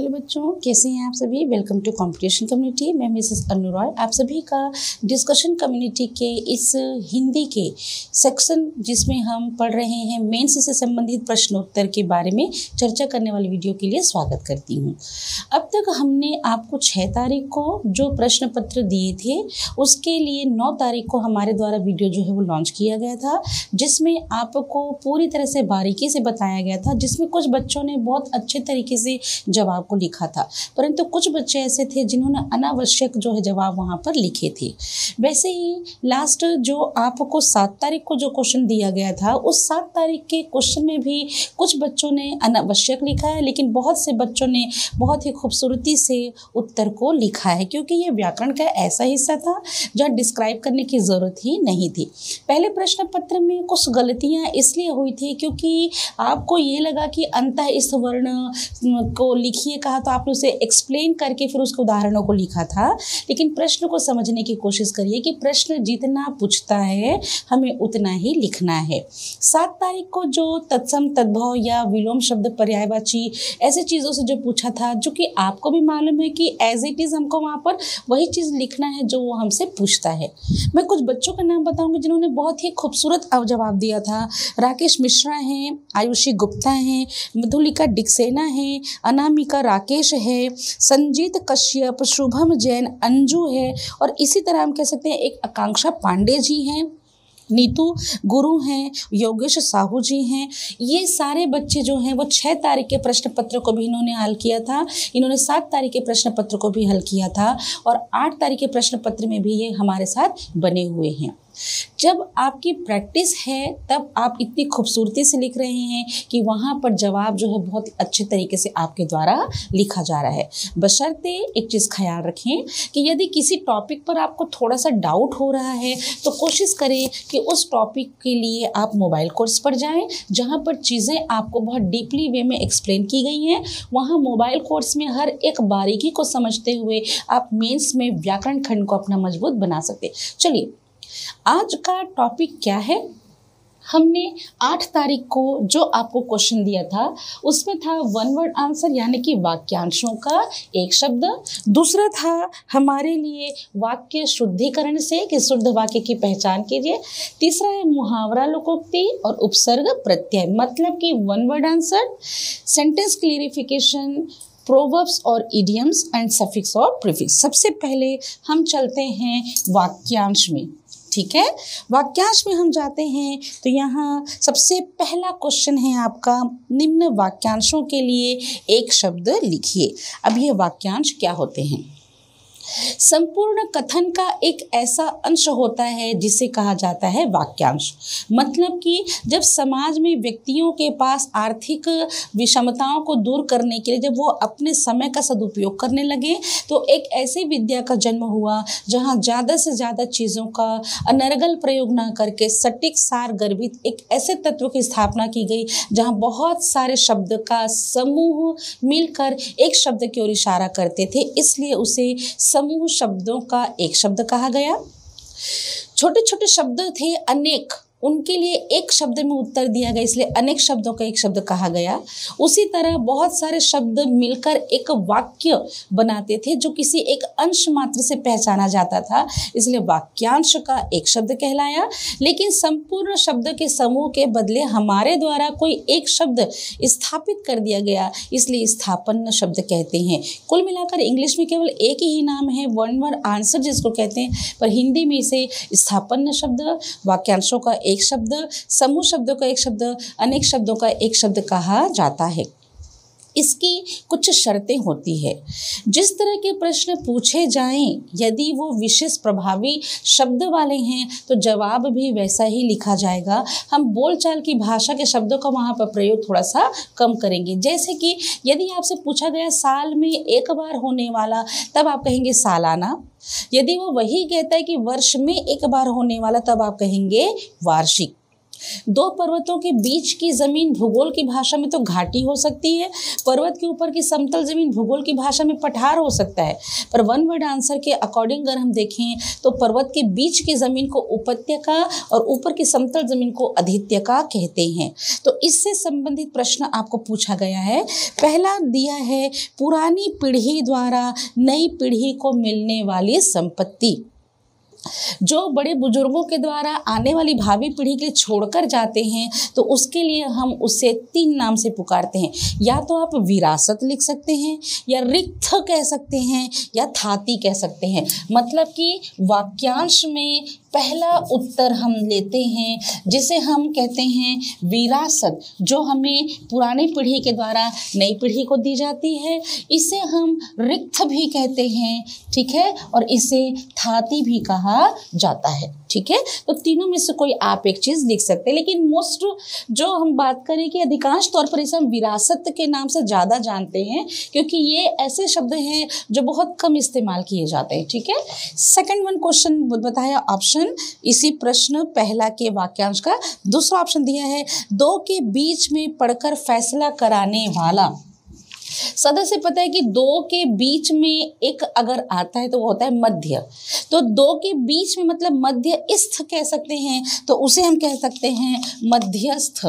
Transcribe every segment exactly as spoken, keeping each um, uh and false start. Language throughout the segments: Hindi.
हेलो बच्चों, कैसे हैं आप सभी। Welcome to competition community. मैं मिसेस अनु रॉय आप सभी का डिस्कशन कम्युनिटी के इस हिंदी के सेक्शन जिसमें हम पढ़ रहे हैं मेंस से संबंधित प्रश्नोत्तर के बारे में चर्चा करने वाली वीडियो के लिए स्वागत करती हूं। अब तक हमने आपको छः तारीख को जो प्रश्न पत्र दिए थे उसके लिए नौ तारीख को हमारे द्वारा वीडियो जो है वो लॉन्च किया गया था, जिसमें आपको पूरी तरह से बारीकी से बताया गया था, जिसमें कुछ बच्चों ने बहुत अच्छे तरीके से जवाब को लिखा था, परंतु कुछ बच्चे ऐसे थे जिन्होंने अनावश्यक जो है जवाब वहाँ पर लिखे थे। वैसे ही लास्ट जो आपको सात तारीख को जो क्वेश्चन दिया गया था उस सात तारीख के क्वेश्चन में भी कुछ बच्चों ने अनावश्यक लिखा है, लेकिन बहुत से बच्चों ने बहुत ही खूबसूरती से उत्तर को लिखा है, क्योंकि ये व्याकरण का ऐसा हिस्सा था जहाँ डिस्क्राइब करने की ज़रूरत ही नहीं थी। पहले प्रश्न पत्र में कुछ गलतियाँ इसलिए हुई थी क्योंकि आपको ये लगा कि अंतः इस वर्ण को लिखिए कहा तो आपने उसे एक्सप्लेन करके फिर उसके उदाहरणों को लिखा था, लेकिन प्रश्न को समझने की कोशिश करिए कि प्रश्न जितना पूछता है हमें उतना ही लिखना है। सात तारीख को जो तत्सम तद्भव या विलोम शब्द पर्यायवाची ऐसे चीज़ों से जो पूछा था, जो कि आपको भी मालूम है कि एज इट इज़ हमको वहाँ पर वही चीज़ लिखना है जो वो हमसे पूछता है। मैं कुछ बच्चों का नाम बताऊँगी जिन्होंने बहुत ही खूबसूरत जवाब दिया था। राकेश मिश्रा हैं, आयुषी गुप्ता हैं, मधुलिका डिक्सेना है, अनामिका राकेश है, संजीत कश्यप, शुभम जैन, अंजू है, और इसी तरह हम कह सकते हैं एक आकांक्षा पांडे जी हैं, नीतू गुरु हैं, योगेश साहू जी हैं। ये सारे बच्चे जो हैं वो छः तारीख के प्रश्न पत्र को भी इन्होंने हल किया था, इन्होंने सात तारीख के प्रश्न पत्र को भी हल किया था, और आठ तारीख के प्रश्न पत्र में भी ये हमारे साथ बने हुए हैं। जब आपकी प्रैक्टिस है तब आप इतनी खूबसूरती से लिख रहे हैं कि वहाँ पर जवाब जो है बहुत अच्छे तरीके से आपके द्वारा लिखा जा रहा है। बशर्ते एक चीज़ ख्याल रखें कि यदि किसी टॉपिक पर आपको थोड़ा सा डाउट हो रहा है तो कोशिश करें कि उस टॉपिक के लिए आप मोबाइल कोर्स पर जाएं, जहाँ पर चीज़ें आपको बहुत डीपली वे में एक्सप्लेन की गई हैं। वहाँ मोबाइल कोर्स में हर एक बारीकी को समझते हुए आप मेंस में व्याकरण खंड को अपना मजबूत बना सकते। चलिए, आज का टॉपिक क्या है। हमने आठ तारीख को जो आपको क्वेश्चन दिया था उसमें था वन वर्ड आंसर, यानी कि वाक्यांशों का एक शब्द। दूसरा था हमारे लिए वाक्य शुद्धिकरण से कि शुद्ध वाक्य की पहचान कीजिए। तीसरा है मुहावरा लोकोक्ति और उपसर्ग प्रत्यय, मतलब कि one word answer, sentence clarification, proverbs और इडियम्स एंड सफिक्स और प्रीफिक्स। सबसे पहले हम चलते हैं वाक्यांश में, ठीक है। वाक्यांश में हम जाते हैं तो यहाँ सबसे पहला क्वेश्चन है आपका, निम्न वाक्यांशों के लिए एक शब्द लिखिए। अब ये वाक्यांश क्या होते हैं? संपूर्ण कथन का एक ऐसा अंश होता है जिसे कहा जाता है वाक्यांश। मतलब कि जब समाज में व्यक्तियों के पास आर्थिक विषमताओं को दूर करने के लिए जब वो अपने समय का सदुपयोग करने लगे तो एक ऐसी विद्या का जन्म हुआ जहाँ ज़्यादा से ज़्यादा चीज़ों का अनर्गल प्रयोग न करके सटीक सार गर्भित एक ऐसे तत्व की स्थापना की गई जहाँ बहुत सारे शब्द का समूह मिलकर एक शब्द की ओर इशारा करते थे, इसलिए उसे समूह शब्दों का एक शब्द कहा गया। छोटे छोटे शब्द थे अनेक, उनके लिए एक शब्द में उत्तर दिया गया, इसलिए अनेक शब्दों का एक शब्द कहा गया। उसी तरह बहुत सारे शब्द मिलकर एक वाक्य बनाते थे जो किसी एक अंश मात्र से पहचाना जाता था, इसलिए वाक्यांश का एक शब्द कहलाया। लेकिन संपूर्ण शब्द के समूह के बदले हमारे द्वारा कोई एक शब्द स्थापित कर दिया गया, इसलिए स्थापन्न शब्द कहते हैं। कुल मिलाकर इंग्लिश में केवल एक ही नाम है, वन वर्ड आंसर जिसको कहते हैं, पर हिंदी में इसे स्थापन्न शब्द, वाक्यांशों का एक शब्द, समूह शब्दों का एक शब्द, अनेक शब्दों का एक शब्द कहा जाता है। इसकी कुछ शर्तें होती है। जिस तरह के प्रश्न पूछे जाएं, यदि वो विशेष प्रभावी शब्द वाले हैं तो जवाब भी वैसा ही लिखा जाएगा। हम बोलचाल की भाषा के शब्दों का वहाँ पर प्रयोग थोड़ा सा कम करेंगे। जैसे कि यदि आपसे पूछा गया साल में एक बार होने वाला, तब आप कहेंगे सालाना। यदि वो वही कहता है कि वर्ष में एक बार होने वाला, तब आप कहेंगे वार्षिक। दो पर्वतों के बीच की ज़मीन भूगोल की भाषा में तो घाटी हो सकती है, पर्वत के ऊपर की समतल ज़मीन भूगोल की भाषा में पठार हो सकता है। पर वन वर्ड आंसर के अकॉर्डिंग अगर हम देखें तो पर्वत के बीच की ज़मीन को उपत्यका और ऊपर की समतल ज़मीन को अधित्यका कहते हैं। तो इससे संबंधित प्रश्न आपको पूछा गया है। पहला दिया है पुरानी पीढ़ी द्वारा नई पीढ़ी को मिलने वाली संपत्ति। जो बड़े बुजुर्गों के द्वारा आने वाली भावी पीढ़ी के लिए छोड़कर जाते हैं तो उसके लिए हम उसे तीन नाम से पुकारते हैं। या तो आप विरासत लिख सकते हैं, या रिक्त कह सकते हैं, या थाती कह सकते हैं। मतलब कि वाक्यांश में पहला उत्तर हम लेते हैं जिसे हम कहते हैं विरासत, जो हमें पुरानी पीढ़ी के द्वारा नई पीढ़ी को दी जाती है। इसे हम रिक्त भी कहते हैं, ठीक है, और इसे थाती भी कहा जाता है, ठीक है। तो तीनों में से कोई आप एक चीज़ लिख सकते हैं, लेकिन मोस्ट जो हम बात करें कि अधिकांश तौर पर इसे हम विरासत के नाम से ज़्यादा जानते हैं, क्योंकि ये ऐसे शब्द हैं जो बहुत कम इस्तेमाल किए जाते हैं, ठीक है। सेकंड वन क्वेश्चन बताया ऑप्शन, इसी प्रश्न पहला के वाक्यांश का दूसरा ऑप्शन दिया है दो के बीच में पढ़कर फैसला कराने वाला। सदा से पता है कि दो के बीच में एक अगर आता है तो वो होता है मध्य। तो दो के बीच में मतलब मध्यस्थ कह सकते हैं, तो उसे हम कह सकते हैं मध्यस्थ।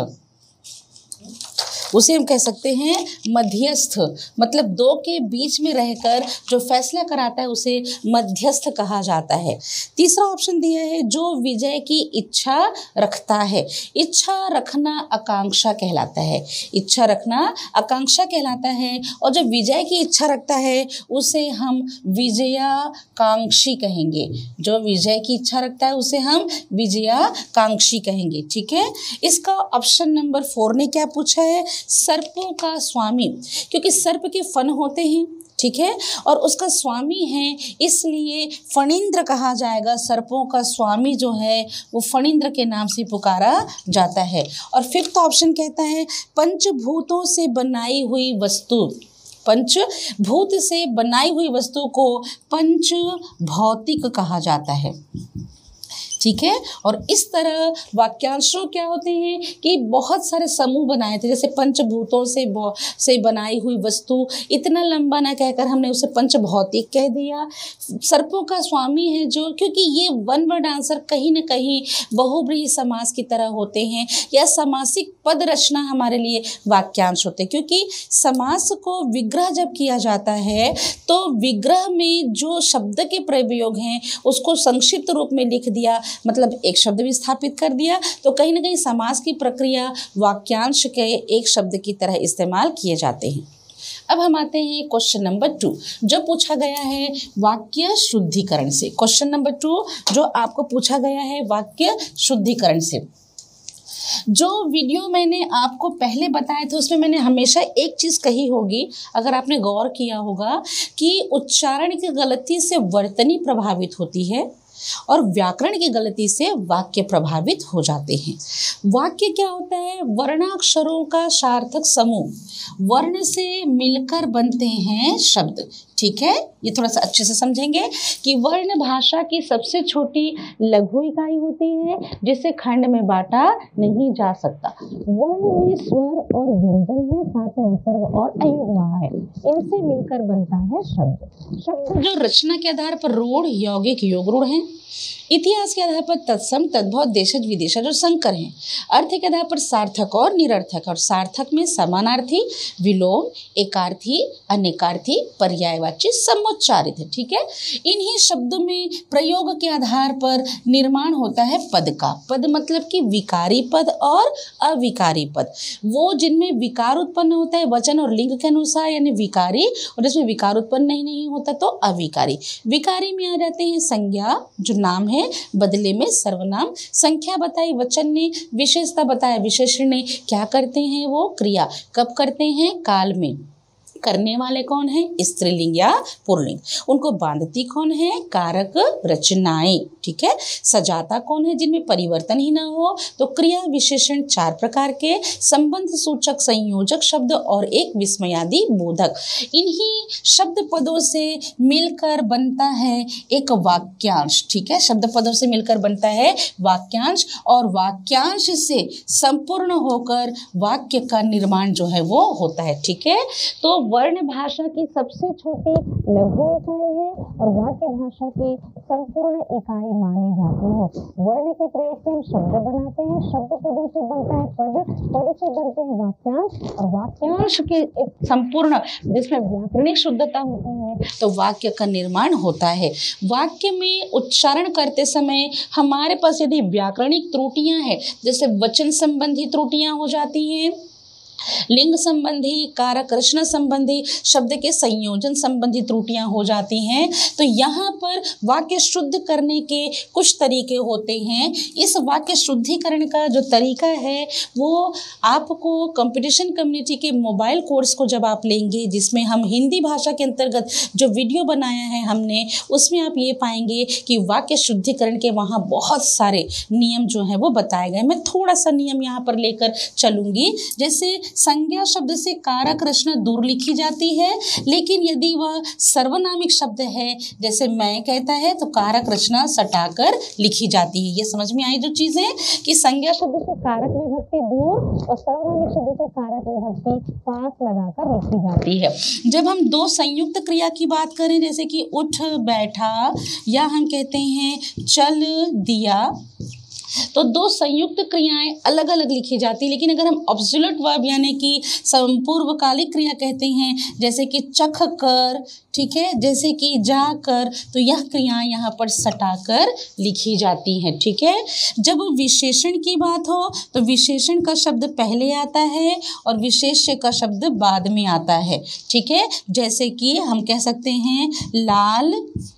उसे हम कह सकते हैं मध्यस्थ। मतलब दो के बीच में रहकर जो फैसला कराता है उसे मध्यस्थ कहा जाता है। तीसरा ऑप्शन दिया है जो विजय की इच्छा रखता है। इच्छा रखना आकांक्षा कहलाता है। इच्छा रखना आकांक्षा कहलाता है, और जो विजय की इच्छा रखता है उसे हम विजयाकांक्षी कहेंगे। जो विजय की इच्छा रखता है उसे हम विजयाकांक्षी कहेंगे, ठीक है। इसका ऑप्शन नंबर फोर ने क्या पूछा है, सर्पों का स्वामी, क्योंकि सर्प के फन होते हैं, ठीक है, और उसका स्वामी है इसलिए फणींद्र कहा जाएगा। सर्पों का स्वामी जो है वो फणींद्र के नाम से पुकारा जाता है। और फिफ्थ ऑप्शन कहता है पंचभूतों से बनाई हुई वस्तु। पंचभूत से बनाई हुई वस्तु को पंच भौतिक कहा जाता है, ठीक है। और इस तरह वाक्यांशों क्या होते हैं कि बहुत सारे समूह बनाए थे, जैसे पंचभूतों से से बनाई हुई वस्तु, इतना लंबा ना कहकर हमने उसे पंचभौतिक कह दिया। सर्पों का स्वामी है जो, क्योंकि ये वन वर्ड आंसर कहीं ना कहीं बहुब्रीहि समास की तरह होते हैं, या समासिक पद रचना हमारे लिए वाक्यांश होते हैं। क्योंकि समास को विग्रह जब किया जाता है तो विग्रह में जो शब्द के प्रयोग हैं उसको संक्षिप्त रूप में लिख दिया, मतलब एक शब्द भी स्थापित कर दिया, तो कहीं ना कहीं समास की प्रक्रिया वाक्यांश के एक शब्द की तरह इस्तेमाल किए जाते हैं। अब हम आते हैं क्वेश्चन नंबर टू, जो पूछा गया है वाक्य शुद्धिकरण से। क्वेश्चन नंबर टू जो आपको पूछा गया है वाक्य शुद्धिकरण से। जो वीडियो मैंने आपको पहले बताए थे उसमें मैंने हमेशा एक चीज़ कही होगी, अगर आपने गौर किया होगा, कि उच्चारण की गलती से वर्तनी प्रभावित होती है और व्याकरण की गलती से वाक्य प्रभावित हो जाते हैं। वाक्य क्या होता है, वर्णाक्षरों का सार्थक समूह, वर्ण से मिलकर बनते हैं शब्द, ठीक है। ये थोड़ा सा अच्छे से समझेंगे कि वर्ण भाषा की सबसे छोटी लघु इकाई होती है जिसे खंड में बांटा नहीं जा सकता। वर्ण में स्वर और व्यंजन है, साथ में विसर्ग और अयुग्म है, इनसे मिलकर बनता है शब्द। शब्द जो रचना के आधार पर रूढ़, यौगिक, योग रूढ़ हैं, इतिहास के आधार पर तत्सम, तद्भव, देशज, विदेशज और संकर हैं, अर्थ के आधार पर सार्थक और निरर्थक, और सार्थक में समानार्थी, विलोम, एकार्थी, अनेकार्थी, पर्यायवाची, समुच्चारित है, ठीक है। इन्हीं शब्दों में प्रयोग के आधार पर निर्माण होता है पद का। पद मतलब कि विकारी पद और अविकारी पद, वो जिनमें विकार उत्पन्न होता है वचन और लिंग के अनुसार, यानी विकारी, और जिसमें विकार उत्पन्न नहीं नहीं होता तो अविकारी। विकारी में आ जाते हैं संज्ञा जो नाम है, बदले में सर्वनाम, संख्या बताई वचन ने, विशेषता बताया विशेषण ने, क्या करते हैं वो क्रिया, कब करते हैं काल में, करने वाले कौन है, स्त्रीलिंग या पुल्लिंग। उनको बांधती कौन है, कारक रचनाएं, ठीक है। सजाता कौन है, जिनमें परिवर्तन ही ना हो। तो क्रिया विशेषण चार प्रकार के, संबंध सूचक, संयोजक शब्द और एक विस्मयादि बोधक। इन्हीं शब्द पदों से मिलकर बनता है एक वाक्यांश, ठीक है। शब्द पदों से मिलकर बनता है वाक्यांश और वाक्यांश से संपूर्ण होकर वाक्य का निर्माण जो है वो होता है, ठीक है। तो वर्ण भाषा की सबसे छोटी लघु इकाई है और वाक्य भाषा की संपूर्ण इकाई मानी जाती है। वर्ण के प्रयोग से हम शब्द बनाते हैं, शब्द पदों से बनता है पद, पद से बनते हैं वाक्यांश और वाक्यांश के एक संपूर्ण जिसमें व्याकरणिक शुद्धता होती है तो वाक्य का निर्माण होता है। वाक्य में उच्चारण करते समय हमारे पास यदि व्याकरणिक त्रुटियां हैं, जैसे वचन संबंधी त्रुटियां हो जाती हैं, लिंग संबंधी, कारक रचना संबंधी, शब्द के संयोजन संबंधी त्रुटियां हो जाती हैं, तो यहाँ पर वाक्य शुद्ध करने के कुछ तरीके होते हैं। इस वाक्य शुद्धिकरण का जो तरीका है वो आपको कंपटीशन कम्युनिटी के मोबाइल कोर्स को जब आप लेंगे, जिसमें हम हिंदी भाषा के अंतर्गत जो वीडियो बनाया है हमने, उसमें आप ये पाएंगे कि वाक्य शुद्धिकरण के वहाँ बहुत सारे नियम जो हैं वो बताए गए। मैं थोड़ा सा नियम यहाँ पर लेकर चलूँगी। जैसे संज्ञा शब्द से कारक रचना दूर लिखी जाती है, लेकिन यदि वह सर्वनामिक शब्द है, जैसे मैं कहता है, तो कारक रचना सटाकर लिखी जाती है। ये समझ में आई जो चीजें, कि संज्ञा शब्द से कारक विभक्ति दूर और सर्वनामिक शब्द से कारक विभक्ति पास लगाकर लिखी जाती है। जब हम दो संयुक्त क्रिया की बात करें, जैसे कि उठ, बैठा, या हम कहते हैं चल दिया, तो दो संयुक्त क्रियाएं अलग अलग लिखी जाती है। लेकिन अगर हम ऑब्सोल्यूट वर्ब यानी कि पूर्वकालिक क्रिया कहते हैं, जैसे कि चख कर, ठीक है, जैसे कि जा कर, तो यह क्रियाएं यहाँ पर सटाकर लिखी जाती हैं, ठीक है। जब विशेषण की बात हो तो विशेषण का शब्द पहले आता है और विशेष्य का शब्द बाद में आता है, ठीक है। जैसे कि हम कह सकते हैं लाल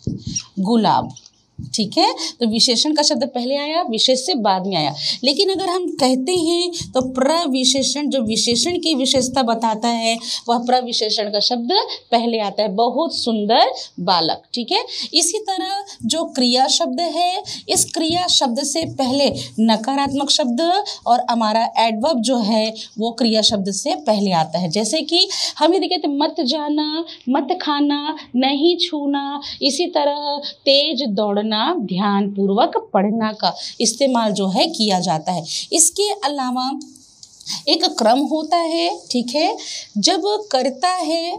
गुलाब, ठीक है, तो विशेषण का शब्द पहले आया, विशेष से बाद में आया। लेकिन अगर हम कहते हैं तो प्रविशेषण, जो विशेषण की विशेषता बताता है, वह प्रविशेषण का शब्द पहले आता है। बहुत सुंदर बालक, ठीक है। इसी तरह जो क्रिया शब्द है, इस क्रिया शब्द से पहले नकारात्मक शब्द और हमारा एडवर्ब जो है वो क्रिया शब्द से पहले आता है। जैसे कि हम यदि कहते मत जाना, मत खाना, नहीं छूना, इसी तरह तेज दौड़ना, ध्यान पूर्वक पढ़ना का इस्तेमाल जो है किया जाता है। इसके अलावा एक क्रम होता है, ठीक है। जब करता है,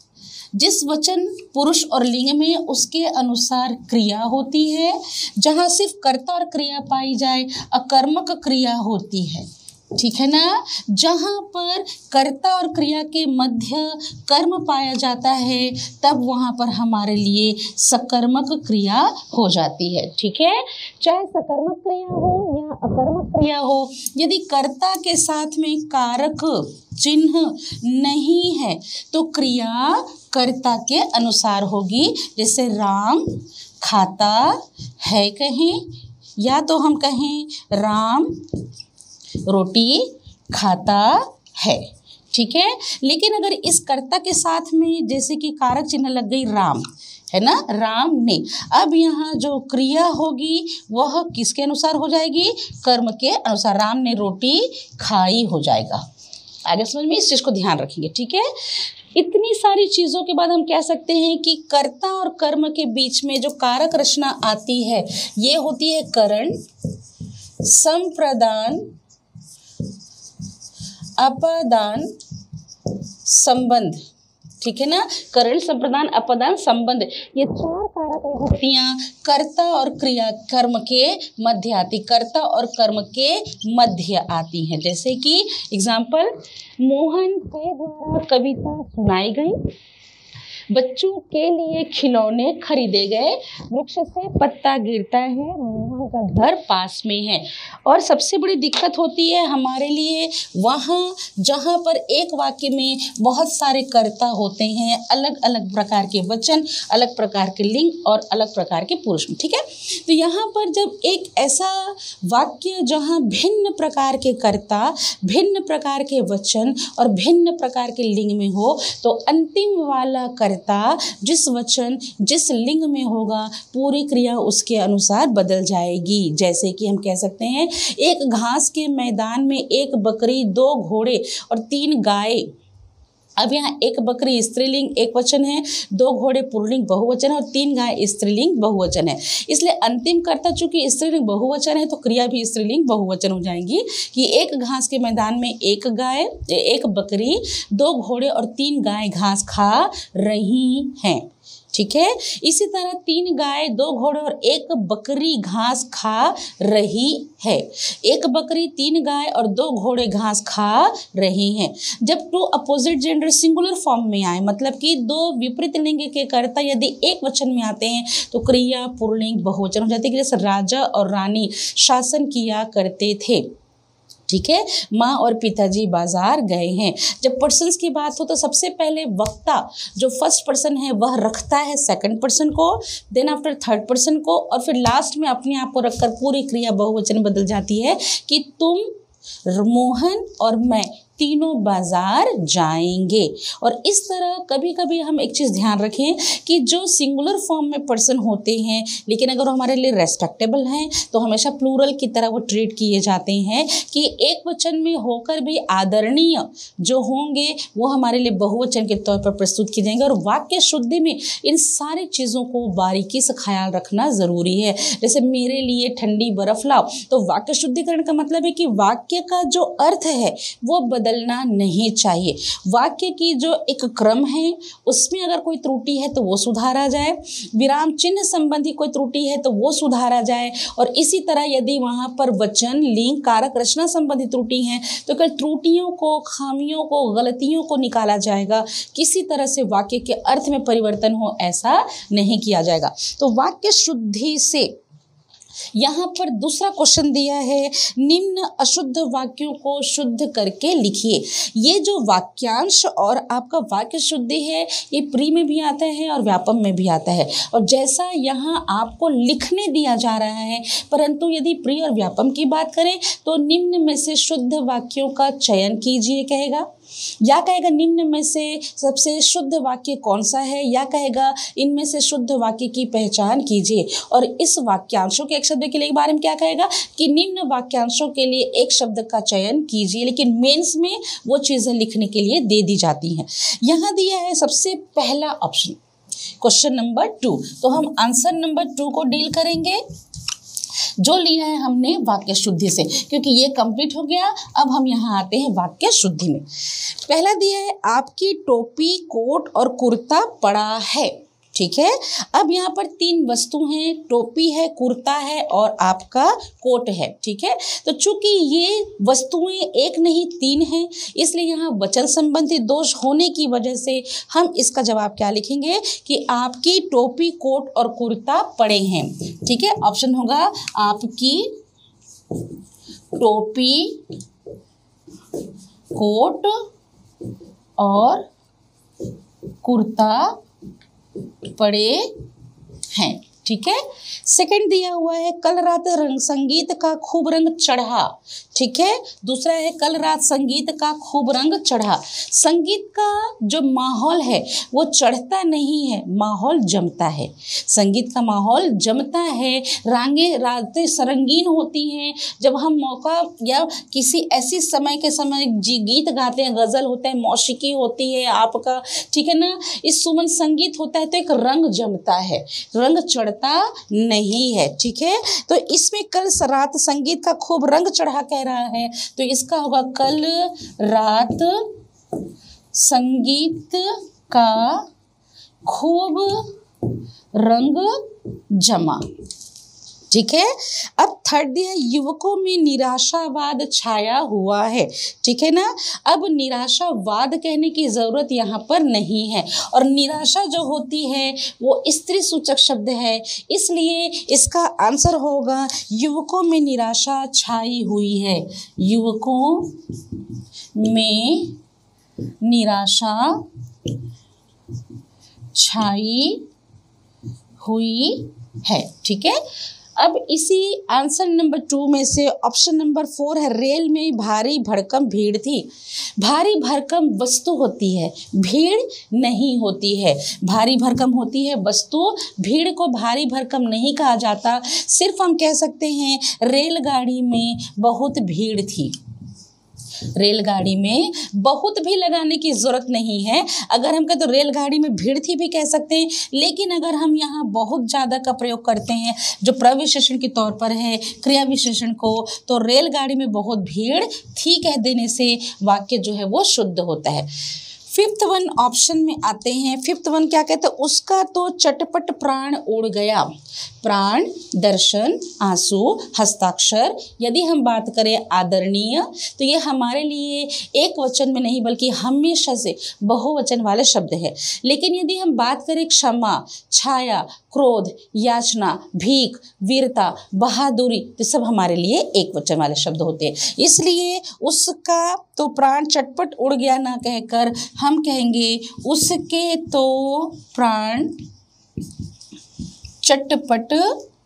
जिस वचन पुरुष और लिंग में उसके अनुसार क्रिया होती है, जहाँ सिर्फ कर्ता और क्रिया पाई जाए अकर्मक क्रिया होती है, ठीक है ना। जहाँ पर कर्ता और क्रिया के मध्य कर्म पाया जाता है तब वहाँ पर हमारे लिए सकर्मक क्रिया हो जाती है, ठीक है। चाहे सकर्मक क्रिया हो या अकर्मक क्रिया हो, यदि कर्ता के साथ में कारक चिन्ह नहीं है तो क्रिया कर्ता के अनुसार होगी। जैसे राम खाता है कहें, या तो हम कहें राम रोटी खाता है, ठीक है। लेकिन अगर इस कर्ता के साथ में जैसे कि कारक चिन्ह लग गई राम, है ना, राम ने, अब यहाँ जो क्रिया होगी वह किसके अनुसार हो जाएगी, कर्म के अनुसार। राम ने रोटी खाई हो जाएगा। आगे समझ में इस चीज़ को ध्यान रखेंगे, ठीक है। इतनी सारी चीज़ों के बाद हम कह सकते हैं कि कर्ता और कर्म के बीच में जो कारक रचना आती है ये होती है करण, संप्रदान, अपदान, संबंध, ठीक है ना। करण, संप्रदान, अपदान, संबंध, ये चार कारक विभक्तियां कर्ता और क्रिया कर्म के मध्य आती, कर्ता और कर्म के मध्य आती हैं। जैसे कि एग्जाम्पल, मोहन के द्वारा कविता सुनाई गई, बच्चों के लिए खिलौने खरीदे गए, वृक्ष से पत्ता गिरता है, मोहन का घर पास में है। और सबसे बड़ी दिक्कत होती है हमारे लिए वहाँ जहाँ पर एक वाक्य में बहुत सारे कर्ता होते हैं, अलग अलग प्रकार के वचन, अलग प्रकार के लिंग और अलग प्रकार के पुरुष, ठीक है। तो यहाँ पर जब एक ऐसा वाक्य जहाँ भिन्न प्रकार के कर्ता, भिन्न प्रकार के वचन और भिन्न प्रकार के लिंग में हो, तो अंतिम वाला कर्ता जिस वचन जिस लिंग में होगा, पूरी क्रिया उसके अनुसार बदल जाएगी। जैसे कि हम कह सकते हैं, एक घास के मैदान में एक बकरी, दो घोड़े और तीन गाय। अब यहाँ एक बकरी स्त्रीलिंग एक वचन है, दो घोड़े पुल्लिंग बहुवचन है और तीन गाय स्त्रीलिंग बहुवचन है। इसलिए अंतिम कर्ता चूंकि स्त्रीलिंग बहुवचन है तो क्रिया भी स्त्रीलिंग बहुवचन हो जाएंगी कि एक घास के मैदान में एक गाय, एक बकरी, दो घोड़े और तीन गाय घास खा रही हैं, ठीक है। इसी तरह तीन गाय, दो घोड़े और एक बकरी घास खा रही है। एक बकरी, तीन गाय और दो घोड़े घास खा रही हैं। जब two opposite gender singular form में आए, मतलब कि दो विपरीत लिंग के कर्ता यदि एक वचन में आते हैं तो क्रिया पुल्लिंग बहुवचन हो जाती है। जैसे राजा और रानी शासन किया करते थे, ठीक है। माँ और पिताजी बाजार गए हैं। जब पर्सन्स की बात हो तो सबसे पहले वक्ता जो फर्स्ट पर्सन है वह रखता है सेकंड पर्सन को, देन आफ्टर थर्ड पर्सन को, और फिर लास्ट में अपने आप को रखकर पूरी क्रिया बहुवचन बदल जाती है कि तुम, मोहन और मैं तीनों बाजार जाएंगे। और इस तरह कभी कभी हम एक चीज़ ध्यान रखें कि जो सिंगुलर फॉर्म में पर्सन होते हैं लेकिन अगर वो हमारे लिए रेस्पेक्टेबल हैं तो हमेशा प्लूरल की तरह वो ट्रीट किए जाते हैं कि एक वचन में होकर भी आदरणीय जो होंगे वो हमारे लिए बहुवचन के तौर पर प्रस्तुत किए जाएंगे। और वाक्य शुद्धि में इन सारी चीज़ों को बारीकी से ख्याल रखना ज़रूरी है। जैसे मेरे लिए ठंडी बर्फ़ लाओ, तो वाक्य शुद्धिकरण का मतलब है कि वाक्य का जो अर्थ है वो बदलना नहीं चाहिए। वाक्य की जो एक क्रम है उसमें अगर कोई त्रुटि है तो वो सुधारा जाए, विराम चिन्ह संबंधी कोई त्रुटि है तो वो सुधारा जाए। और इसी तरह यदि वहाँ पर वचन, लिंग, कारक, रचना संबंधी त्रुटि है तो कल त्रुटियों को, खामियों को, गलतियों को निकाला जाएगा। किसी तरह से वाक्य के अर्थ में परिवर्तन हो ऐसा नहीं किया जाएगा। तो वाक्य शुद्धि से यहाँ पर दूसरा क्वेश्चन दिया है, निम्न अशुद्ध वाक्यों को शुद्ध करके लिखिए। ये जो वाक्यांश और आपका वाक्य शुद्धि है ये प्री में भी आता है और व्यापम में भी आता है। और जैसा यहाँ आपको लिखने दिया जा रहा है, परंतु यदि प्री और व्यापम की बात करें तो निम्न में से शुद्ध वाक्यों का चयन कीजिए कहेगा, या कहेगा निम्न में से सबसे शुद्ध वाक्य कौन सा है, या कहेगा इनमें से शुद्ध वाक्य की पहचान कीजिए। और इस वाक्यांशों के एक शब्द के लिए बारे में क्या कहेगा कि निम्न वाक्यांशों के लिए एक शब्द का चयन कीजिए, लेकिन मेंस में वो चीज़ें लिखने के लिए दे दी जाती हैं। यहाँ दिया है सबसे पहला ऑप्शन, क्वेश्चन नंबर टू। तो हम आंसर नंबर टू को डील करेंगे जो लिया है हमने वाक्य शुद्धि से, क्योंकि ये कंप्लीट हो गया। अब हम यहाँ आते हैं वाक्य शुद्धि में। पहला दिया है आपकी टोपी, कोट और कुर्ता पड़ा है, ठीक है। अब यहाँ पर तीन वस्तु हैं, टोपी है, कुर्ता है और आपका कोट है, ठीक है। तो चूंकि ये वस्तुएं एक नहीं तीन हैं, इसलिए यहाँ वचन संबंधी दोष होने की वजह से हम इसका जवाब क्या लिखेंगे कि आपकी टोपी, कोट और कुर्ता पड़े हैं, ठीक है। ऑप्शन होगा आपकी टोपी, कोट और कुर्ता पड़े हैं, ठीक है। सेकंड दिया हुआ है कल रात रंग संगीत का खूब रंग चढ़ा, ठीक है। दूसरा है कल रात संगीत का खूब रंग चढ़ा। संगीत का जो माहौल है वो चढ़ता नहीं है, माहौल जमता है। संगीत का माहौल जमता है, रांगे रातें सरंगीन होती हैं। जब हम मौका या किसी ऐसी समय के समय जी गीत गाते हैं, गज़ल होता है, मौसीकी होती है आपका, ठीक है ना, इस सुमन संगीत होता है तो एक रंग जमता है, रंग चढ़ता नहीं है, ठीक है। तो इसमें कल रात संगीत का खूब रंग चढ़ा कह रहा है तो इसका होगा कल रात संगीत का खूब रंग जमा, ठीक है। अब थर्ड दिया युवकों में निराशावाद छाया हुआ है। ठीक है ना। अब निराशावाद कहने की ज़रूरत यहाँ पर नहीं है, और निराशा जो होती है वो स्त्री सूचक शब्द है, इसलिए इसका आंसर होगा युवकों में निराशा छाई हुई है। युवकों में निराशा छाई हुई है। ठीक है। अब इसी आंसर नंबर टू में से ऑप्शन नंबर फोर है, रेल में भारी भरकम भीड़ थी। भारी भरकम वस्तु होती है, भीड़ नहीं होती है। भारी भरकम होती है वस्तु, भीड़ को भारी भरकम नहीं कहा जाता। सिर्फ हम कह सकते हैं रेलगाड़ी में बहुत भीड़ थी। रेलगाड़ी में बहुत भी लगाने की ज़रूरत नहीं है। अगर हम कहें तो रेलगाड़ी में भीड़ थी भी कह सकते हैं, लेकिन अगर हम यहाँ बहुत ज़्यादा का प्रयोग करते हैं जो प्रविशेषण के तौर पर है, क्रिया विशेषण को, तो रेलगाड़ी में बहुत भीड़ थी कह देने से वाक्य जो है वो शुद्ध होता है। फिफ्थ वन ऑप्शन में आते हैं। फिफ्थ वन क्या कहते हैं, उसका तो चटपट प्राण उड़ गया। प्राण, दर्शन, आंसू, हस्ताक्षर। यदि हम बात करें आदरणीय, तो ये हमारे लिए एक वचन में नहीं बल्कि हमेशा से बहुवचन वाले शब्द है। लेकिन यदि हम बात करें क्षमा, छाया, क्रोध, याचना, भीख, वीरता, बहादुरी, तो सब हमारे लिए एक वचन वाले शब्द होते हैं। इसलिए उसका तो प्राण चटपट उड़ गया ना कहकर हम कहेंगे उसके तो प्राण चटपट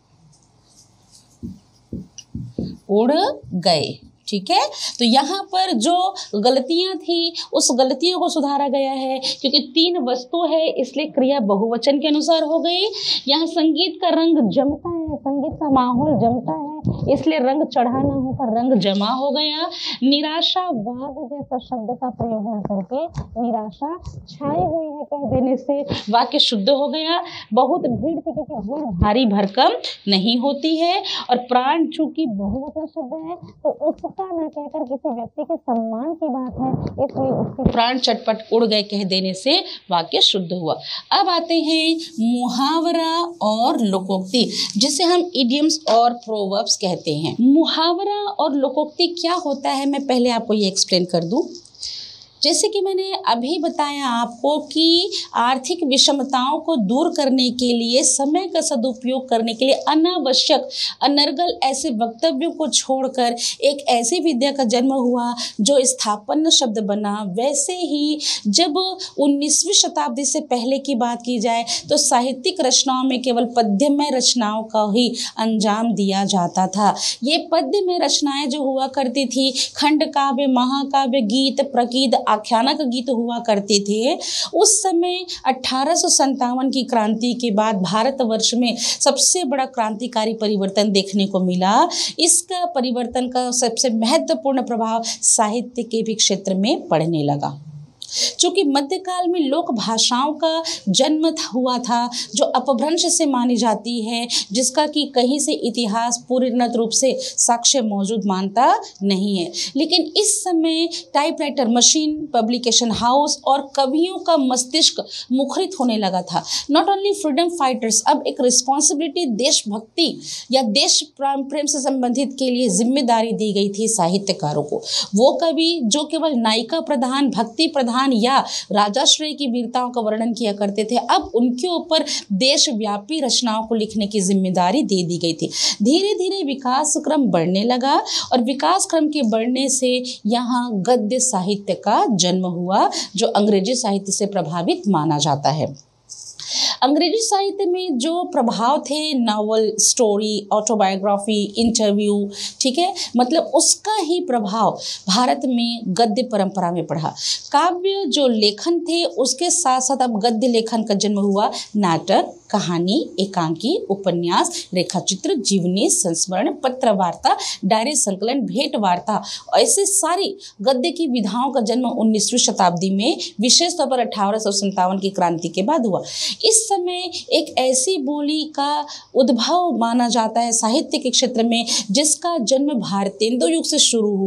उड़ गए। ठीक है। तो यहाँ पर जो गलतियाँ थी उस गलतियों को सुधारा गया है, क्योंकि तीन वस्तु है इसलिए क्रिया बहुवचन के अनुसार हो गई। यहाँ संगीत का रंग जमता है, संगीत का माहौल जमता है, इसलिए रंग चढ़ा ना होकर रंग जमा हो गया। निराशावाद जैसा शब्द का प्रयोग न करके निराशा छाई हुई है कह देने से वाक्य शुद्ध हो गया। बहुत भीड़ थी क्योंकि भीड़ भारी भरकम नहीं होती है, और प्राण चूंकि बहुवचन शब्द है तो उसका न कहकर किसी व्यक्ति के सम्मान की बात है, इसलिए उसके प्राण चटपट उड़ गए कह देने से वाक्य शुद्ध हुआ। अब आते हैं मुहावरा और लोकोक्ति, जिसे हम इडियम्स और प्रोवर्ब्स कहते हैं। मुहावरा और लोकोक्ति क्या होता है, मैं पहले आपको ये एक्सप्लेन कर दूं। जैसे कि मैंने अभी बताया आपको कि आर्थिक विषमताओं को दूर करने के लिए, समय का सदुपयोग करने के लिए अनावश्यक अनर्गल ऐसे वक्तव्यों को छोड़कर एक ऐसी विद्या का जन्म हुआ जो स्थापन्न शब्द बना। वैसे ही जब उन्नीसवीं शताब्दी से पहले की बात की जाए तो साहित्यिक रचनाओं में केवल पद्यमय रचनाओं का ही अंजाम दिया जाता था। ये पद्यमय रचनाएं जो हुआ करती थी, खंड काव्य, महाकाव्य, गीत, प्रकीद, आख्यानक गीत हुआ करते थे। उस समय अठारह सौ संतावन की क्रांति के बाद भारतवर्ष में सबसे बड़ा क्रांतिकारी परिवर्तन देखने को मिला। इसका परिवर्तन का सबसे महत्वपूर्ण प्रभाव साहित्य के भी क्षेत्र में पड़ने लगा। चूँकि मध्यकाल में लोक भाषाओं का जन्म हुआ था जो अपभ्रंश से मानी जाती है, जिसका कि कहीं से इतिहास पूर्ण रूप से साक्ष्य मौजूद मानता नहीं है। लेकिन इस समय टाइपराइटर मशीन, पब्लिकेशन हाउस और कवियों का मस्तिष्क मुखरित होने लगा था। नॉट ओनली फ्रीडम फाइटर्स, अब एक रिस्पॉन्सिबिलिटी, देशभक्ति या देश प्रेम से संबंधित के लिए जिम्मेदारी दी गई थी साहित्यकारों को। वो कवि जो केवल नायिका प्रधान, भक्ति प्रधान या राजाश्रय की वीरताओं का वर्णन किया करते थे, अब उनके ऊपर देशव्यापी रचनाओं को लिखने की जिम्मेदारी दे दी गई थी। धीरे धीरे विकास क्रम बढ़ने लगा और विकास क्रम के बढ़ने से यहाँ गद्य साहित्य का जन्म हुआ जो अंग्रेजी साहित्य से प्रभावित माना जाता है। अंग्रेजी साहित्य में जो प्रभाव थे, नॉवल, स्टोरी, ऑटोबायोग्राफी, इंटरव्यू, ठीक है, मतलब उसका ही प्रभाव भारत में गद्य परंपरा में पड़ा। काव्य जो लेखन थे उसके साथ साथ अब गद्य लेखन का जन्म हुआ। नाटक, कहानी, एकांकी, उपन्यास, रेखाचित्र, जीवनी, संस्मरण, पत्र वार्ता, डायरी संकलन, भेंट वार्ता, ऐसे सारी गद्य की विधाओं का जन्म उन्नीसवीं शताब्दी में विशेष तौर पर अठारह सौ संतावन की क्रांति के बाद हुआ। इस समय एक ऐसी बोली का उद्भव माना जाता है साहित्य के क्षेत्र में जिसका जन्म भारतेंदु युग से शुरू हुआ।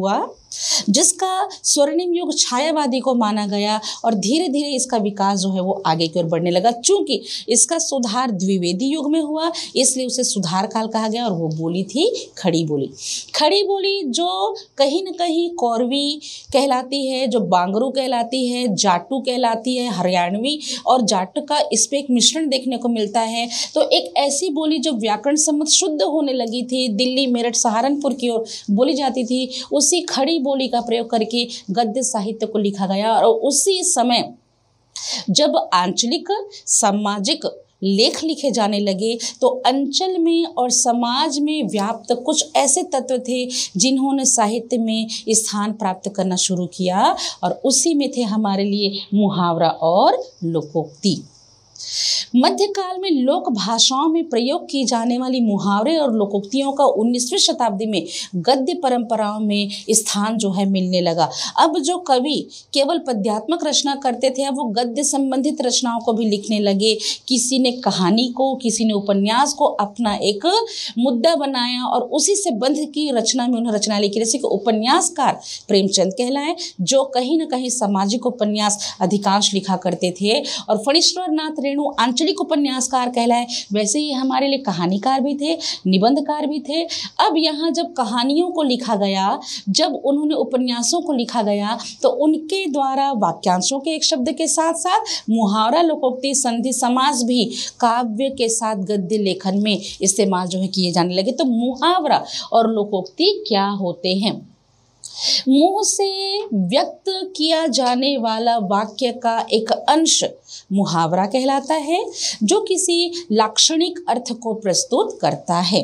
जिसका स्वर्णिम युग छायावादी को माना गया और धीरे धीरे इसका विकास जो है वो आगे की ओर बढ़ने लगा। चूंकि इसका सुधार द्विवेदी युग में हुआ इसलिए उसे सुधार काल कहा गया और वो बोली थी खड़ी बोली। खड़ी बोली जो कहीं न कहीं कौरवी कहलाती है, जो बांगरू कहलाती है, जाटू कहलाती है, हरियाणवी और जाट का इसमें एक मिश्रण देखने को मिलता है। तो एक ऐसी बोली जो व्याकरण सम्मत शुद्ध होने लगी थी, दिल्ली, मेरठ, सहारनपुर की ओर बोली जाती थी, उसी खड़ी बोली का प्रयोग करके गद्य साहित्य को लिखा गया। और उसी समय जब आंचलिक सामाजिक लेख लिखे जाने लगे तो अंचल में और समाज में व्याप्त कुछ ऐसे तत्व थे जिन्होंने साहित्य में स्थान प्राप्त करना शुरू किया और उसी में थे हमारे लिए मुहावरा और लोकोक्ति। मध्यकाल में लोक भाषाओं में प्रयोग की जाने वाली मुहावरे और लोकोक्तियों का उन्नीसवीं शताब्दी में गद्य परंपराओं में स्थान जो है मिलने लगा। अब जो कवि केवल पद्यात्मक रचना करते थे अब वो गद्य संबंधित रचनाओं को भी लिखने लगे। किसी ने कहानी को, किसी ने उपन्यास को अपना एक मुद्दा बनाया और उसी से बंध की रचना में उन्हें रचना लिखी। जैसे कि उपन्यासकार प्रेमचंद कहलाए जो कहीं ना कहीं सामाजिक उपन्यास अधिकांश लिखा करते थे, और फणीश्वर नाथ रेणु आंचलिक उपन्यासकार कहलाए। वैसे ही हमारे लिए कहानीकार भी थे, निबंधकार भी थे। अब यहाँ जब कहानियों को लिखा गया, जब उन्होंने उपन्यासों को लिखा गया तो उनके द्वारा वाक्यांशों के एक शब्द के साथ साथ मुहावरा, लोकोक्ति, संधि, समास भी काव्य के साथ गद्य लेखन में इस्तेमाल जो है किए जाने लगे। तो मुहावरा और लोकोक्ति क्या होते हैं? मुंह से व्यक्त किया जाने वाला वाक्य का एक अंश मुहावरा कहलाता है जो किसी लाक्षणिक अर्थ को प्रस्तुत करता है।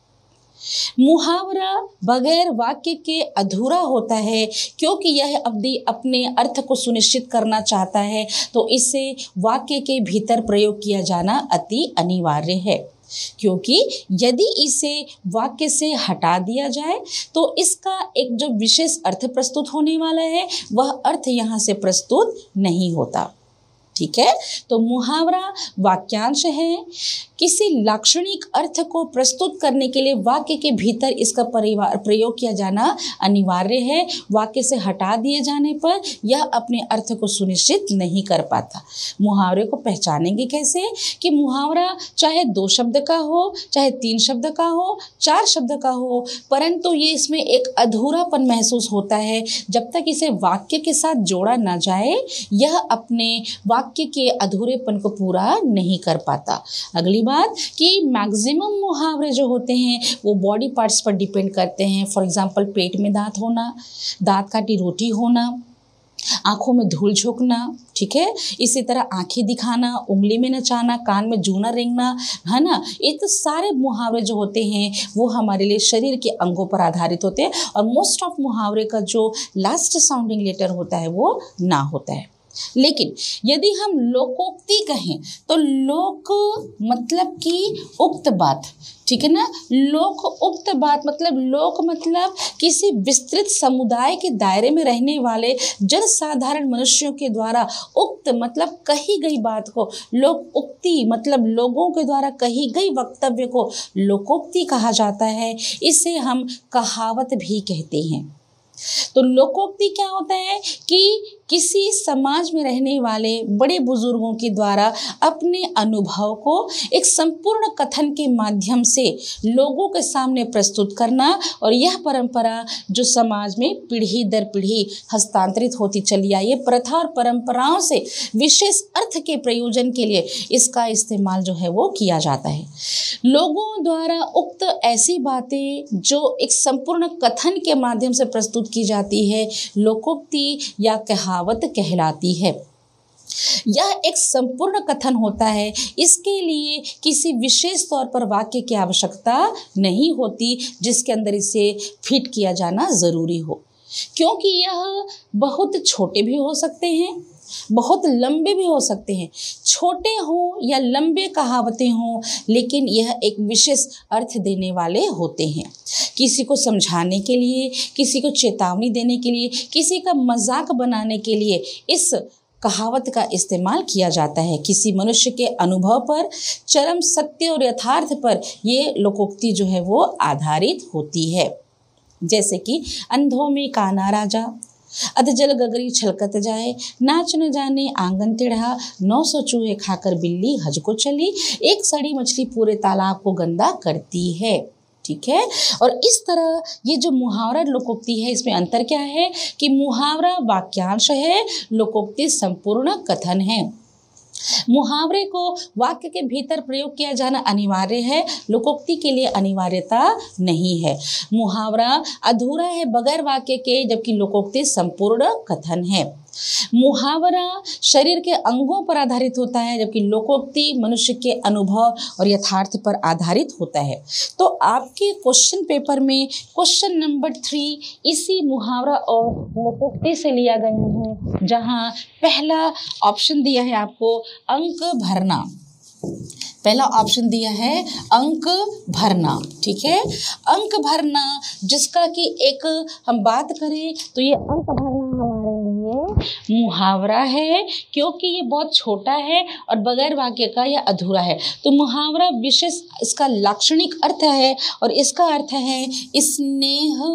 मुहावरा बगैर वाक्य के अधूरा होता है क्योंकि यह अवधि अपने अर्थ को सुनिश्चित करना चाहता है, तो इसे वाक्य के भीतर प्रयोग किया जाना अति अनिवार्य है। क्योंकि यदि इसे वाक्य से हटा दिया जाए तो इसका एक जो विशेष अर्थ प्रस्तुत होने वाला है वह अर्थ यहाँ से प्रस्तुत नहीं होता। ठीक है, तो मुहावरा वाक्यांश है, किसी लाक्षणिक अर्थ को प्रस्तुत करने के लिए वाक्य के भीतर इसका परिवार प्रयोग किया जाना अनिवार्य है। वाक्य से हटा दिए जाने पर यह अपने अर्थ को सुनिश्चित नहीं कर पाता। मुहावरे को पहचानेंगे कैसे कि मुहावरा चाहे दो शब्द का हो, चाहे तीन शब्द का हो, चार शब्द का हो, परंतु ये इसमें एक अधूरापन महसूस होता है जब तक इसे वाक्य के साथ जोड़ा ना जाए, यह अपने वाक्य के अधूरेपन को पूरा नहीं कर पाता। अगली बात कि मैक्सिमम मुहावरे जो होते हैं वो बॉडी पार्ट्स पर डिपेंड करते हैं। फॉर एग्जांपल पेट में दांत होना, दांत काटी रोटी होना, आंखों में धूल झोंकना, ठीक है, इसी तरह आंखें दिखाना, उंगली में नचाना, कान में जूना रेंगना, है ना। ये तो सारे मुहावरे जो होते हैं वो हमारे लिए शरीर के अंगों पर आधारित होते हैं और मोस्ट ऑफ मुहावरे का जो लास्ट साउंडिंग लेटर होता है वो ना होता है। लेकिन यदि हम लोकोक्ति कहें तो लोक मतलब कि उक्त बात, ठीक है ना। लोक उक्त बात मतलब लोक मतलब किसी विस्तृत समुदाय के दायरे में रहने वाले जनसाधारण मनुष्यों के द्वारा उक्त मतलब कही गई बात को, लोक उक्ति मतलब लोगों के द्वारा कही गई वक्तव्य को लोकोक्ति कहा जाता है। इसे हम कहावत भी कहते हैं। तो लोकोक्ति क्या होता है कि किसी समाज में रहने वाले बड़े बुजुर्गों के द्वारा अपने अनुभव को एक संपूर्ण कथन के माध्यम से लोगों के सामने प्रस्तुत करना, और यह परंपरा जो समाज में पीढ़ी दर पीढ़ी हस्तांतरित होती चली आई है, प्रथा और परंपराओं से विशेष अर्थ के प्रयोजन के लिए इसका इस्तेमाल जो है वो किया जाता है। लोगों द्वारा उक्त ऐसी बातें जो एक संपूर्ण कथन के माध्यम से प्रस्तुत की जाती है लोकोक्ति या कहावत कहलाती है। यह एक संपूर्ण कथन होता है, इसके लिए किसी विशेष तौर पर वाक्य की आवश्यकता नहीं होती जिसके अंदर इसे फिट किया जाना जरूरी हो, क्योंकि यह बहुत छोटे भी हो सकते हैं, बहुत लंबे भी हो सकते हैं। छोटे हों या लंबे कहावतें हों, लेकिन यह एक विशेष अर्थ देने वाले होते हैं। किसी को समझाने के लिए, किसी को चेतावनी देने के लिए, किसी का मजाक बनाने के लिए इस कहावत का इस्तेमाल किया जाता है। किसी मनुष्य के अनुभव पर, चरम सत्य और यथार्थ पर ये लोकोक्ति जो है वो आधारित होती है। जैसे कि अंधों में काना राजा, अधजल गगरी छलकत जाए, नाच न जाने आंगन टेढ़ा, नौ सौ चूहे खाकर बिल्ली हज को चली, एक सड़ी मछली पूरे तालाब को गंदा करती है। ठीक है। और इस तरह ये जो मुहावरा लोकोक्ति है इसमें अंतर क्या है कि मुहावरा वाक्यांश है, लोकोक्ति संपूर्ण कथन है। मुहावरे को वाक्य के भीतर प्रयोग किया जाना अनिवार्य है, लोकोक्ति के लिए अनिवार्यता नहीं है। मुहावरा अधूरा है बगैर वाक्य के, जबकि लोकोक्ति संपूर्ण कथन है। मुहावरा शरीर के अंगों पर आधारित होता है, जबकि लोकोक्ति मनुष्य के अनुभव और यथार्थ पर आधारित होता है। तो आपके क्वेश्चन पेपर में क्वेश्चन नंबर थ्री इसी मुहावरा और लोकोक्ति से लिया गया है, जहां पहला ऑप्शन दिया है आपको अंक भरना। पहला ऑप्शन दिया है अंक भरना। ठीक है, अंक भरना जिसका कि एक हम बात करें तो ये अंक भरना हमारे लिए मुहावरा है, क्योंकि ये बहुत छोटा है और बगैर वाक्य का यह अधूरा है। तो मुहावरा विशेष इसका लाक्षणिक अर्थ है और इसका अर्थ है स्नेह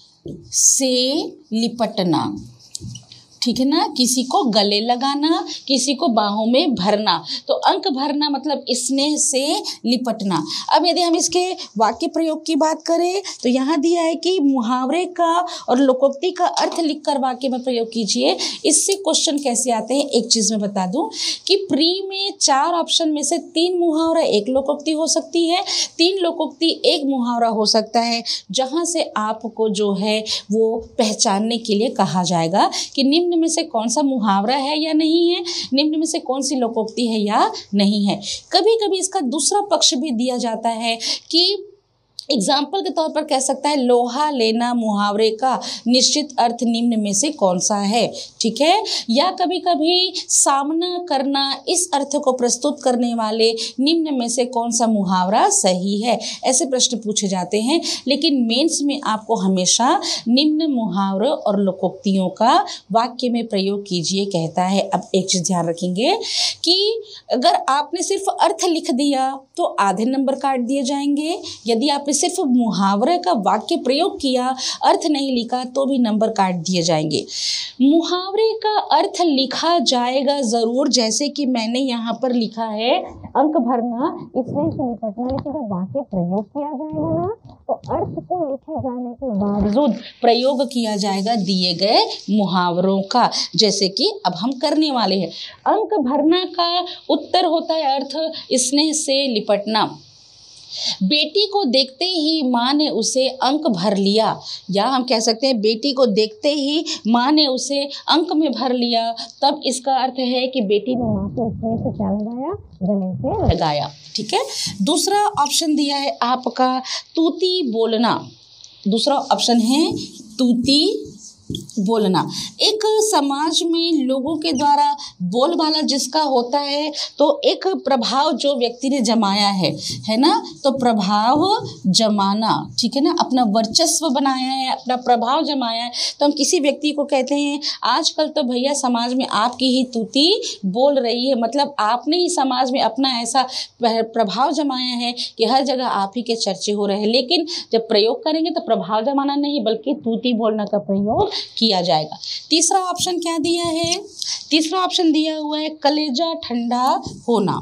से लिपटना। ठीक है ना, किसी को गले लगाना, किसी को बाहों में भरना। तो अंक भरना मतलब स्नेह से लिपटना। अब यदि हम इसके वाक्य प्रयोग की बात करें तो यहाँ दिया है कि मुहावरे का और लोकोक्ति का अर्थ लिखकर वाक्य में प्रयोग कीजिए। इससे क्वेश्चन कैसे आते हैं एक चीज़ मैं बता दूं कि प्री में चार ऑप्शन में से तीन मुहावरा एक लोकोक्ति हो सकती है, तीन लोकोक्ति एक मुहावरा हो सकता है, जहाँ से आपको जो है वो पहचानने के लिए कहा जाएगा कि निम्न में से कौन सा मुहावरा है या नहीं है, निम्न में से कौन सी लोकोक्ति है या नहीं है। कभी कभी इसका दूसरा पक्ष भी दिया जाता है कि एग्जाम्पल के तौर पर कह सकता है लोहा लेना मुहावरे का निश्चित अर्थ निम्न में से कौन सा है। ठीक है, या कभी कभी सामना करना इस अर्थ को प्रस्तुत करने वाले निम्न में से कौन सा मुहावरा सही है, ऐसे प्रश्न पूछे जाते हैं। लेकिन मेंस में आपको हमेशा निम्न मुहावरों और लोकोक्तियों का वाक्य में प्रयोग कीजिए कहता है। अब एक चीज़ ध्यान रखेंगे कि अगर आपने सिर्फ अर्थ लिख दिया तो आधे नंबर काट दिए जाएंगे, यदि आपने सिर्फ मुहावरे का वाक्य प्रयोग किया अर्थ नहीं लिखा तो भी नंबर काट दिए जाएंगे। मुहावरे का अर्थ लिखा जाएगा ज़रूर, जैसे कि मैंने यहाँ पर लिखा है अंक भरना इसमें से निपटना, लेकिन जब वाक्य प्रयोग किया जाएगा ना तो अर्थ को लिखे जाने के बावजूद प्रयोग किया जाएगा दिए गए मुहावरों का, जैसे कि अब हम करने वाले हैं। अंक भरना का उत्तर होता है अर्थ स्नेह से लिपटना। बेटी को देखते ही माँ ने उसे अंक भर लिया, या हम कह सकते हैं बेटी को देखते ही माँ ने उसे अंक में भर लिया। तब इसका अर्थ है कि बेटी ने माँ को स्नेह से क्या लगाया, गले से लगाया। ठीक है, दूसरा ऑप्शन दिया है आपका तूती बोलना। दूसरा ऑप्शन है तूती बोलना। एक समाज में लोगों के द्वारा बोलबाला जिसका होता है तो एक प्रभाव जो व्यक्ति ने जमाया है है ना, तो प्रभाव जमाना, ठीक है ना, अपना वर्चस्व बनाया है, अपना प्रभाव जमाया है। तो हम किसी व्यक्ति को कहते हैं आजकल तो भैया समाज में आपकी ही तूती बोल रही है, मतलब आपने ही समाज में अपना ऐसा प्रभाव जमाया है कि हर जगह आप ही के चर्चे हो रहे हैं। लेकिन जब प्रयोग करेंगे तो प्रभाव जमाना नहीं बल्कि तूती बोलना का प्रयोग किया जाएगा। तीसरा ऑप्शन क्या दिया है, तीसरा ऑप्शन दिया हुआ है कलेजा ठंडा होना।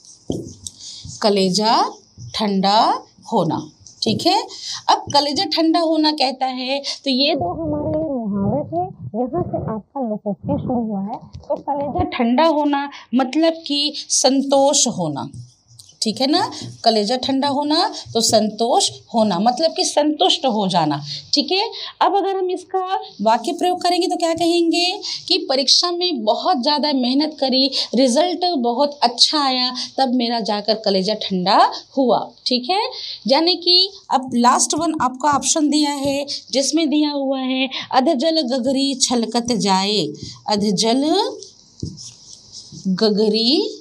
कलेजा ठंडा होना, ठीक है। अब कलेजा ठंडा होना कहता है तो ये दो हमारे लिए मुहावरे थे, यहाँ से आपका लोकोक्ति शुरू हुआ है। तो कलेजा ठंडा होना मतलब कि संतोष होना, ठीक है ना। कलेजा ठंडा होना तो संतोष होना मतलब कि संतुष्ट हो जाना, ठीक है। अब अगर हम इसका वाक्य प्रयोग करेंगे तो क्या कहेंगे कि परीक्षा में बहुत ज़्यादा मेहनत करी, रिजल्ट बहुत अच्छा आया, तब मेरा जाकर कलेजा ठंडा हुआ, ठीक है। यानी कि अब लास्ट वन आपका ऑप्शन दिया है जिसमें दिया हुआ है अधजल गगरी छलकत जाए। अधजल गगरी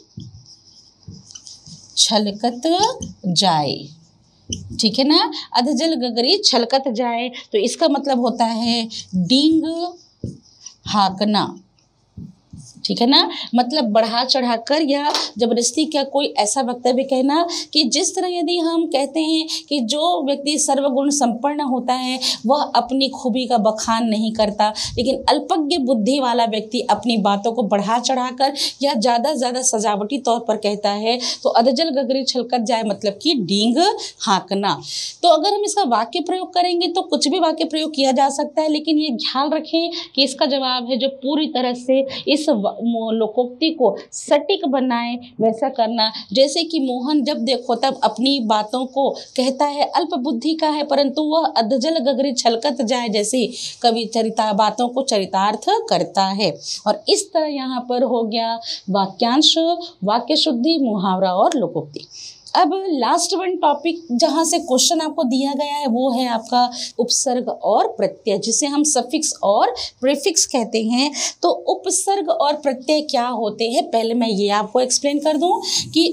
छलकत जाए, ठीक है ना। अधजल गगरी छलकत जाए तो इसका मतलब होता है डींग हाँकना, ठीक है ना, मतलब बढ़ा चढ़ाकर या जबरदस्ती क्या कोई ऐसा वक्तव्य कहना कि जिस तरह यदि हम कहते हैं कि जो व्यक्ति सर्वगुण संपन्न होता है वह अपनी खूबी का बखान नहीं करता, लेकिन अल्पज्ञ बुद्धि वाला व्यक्ति अपनी बातों को बढ़ा चढ़ाकर या ज़्यादा ज़्यादा सजावटी तौर पर कहता है, तो अधजल गगरी छलकत जाए मतलब कि डींग हाँकना। तो अगर हम इसका वाक्य प्रयोग करेंगे तो कुछ भी वाक्य प्रयोग किया जा सकता है, लेकिन ये ख्याल रखें कि इसका जवाब है जो पूरी तरह से इस लोकोक्ति को सटीक बनाए वैसा करना। जैसे कि मोहन जब देखो तब अपनी बातों को कहता है, अल्प बुद्धि का है परंतु वह अधजल गगरी छलकत जाए जैसे कवि चरिता बातों को चरितार्थ करता है। और इस तरह यहाँ पर हो गया वाक्यांश, वाक्य शुद्धि, मुहावरा और लोकोक्ति। अब लास्ट वन टॉपिक जहाँ से क्वेश्चन आपको दिया गया है वो है आपका उपसर्ग और प्रत्यय, जिसे हम सफिक्स और प्रीफिक्स कहते हैं। तो उपसर्ग और प्रत्यय क्या होते हैं, पहले मैं ये आपको एक्सप्लेन कर दूं कि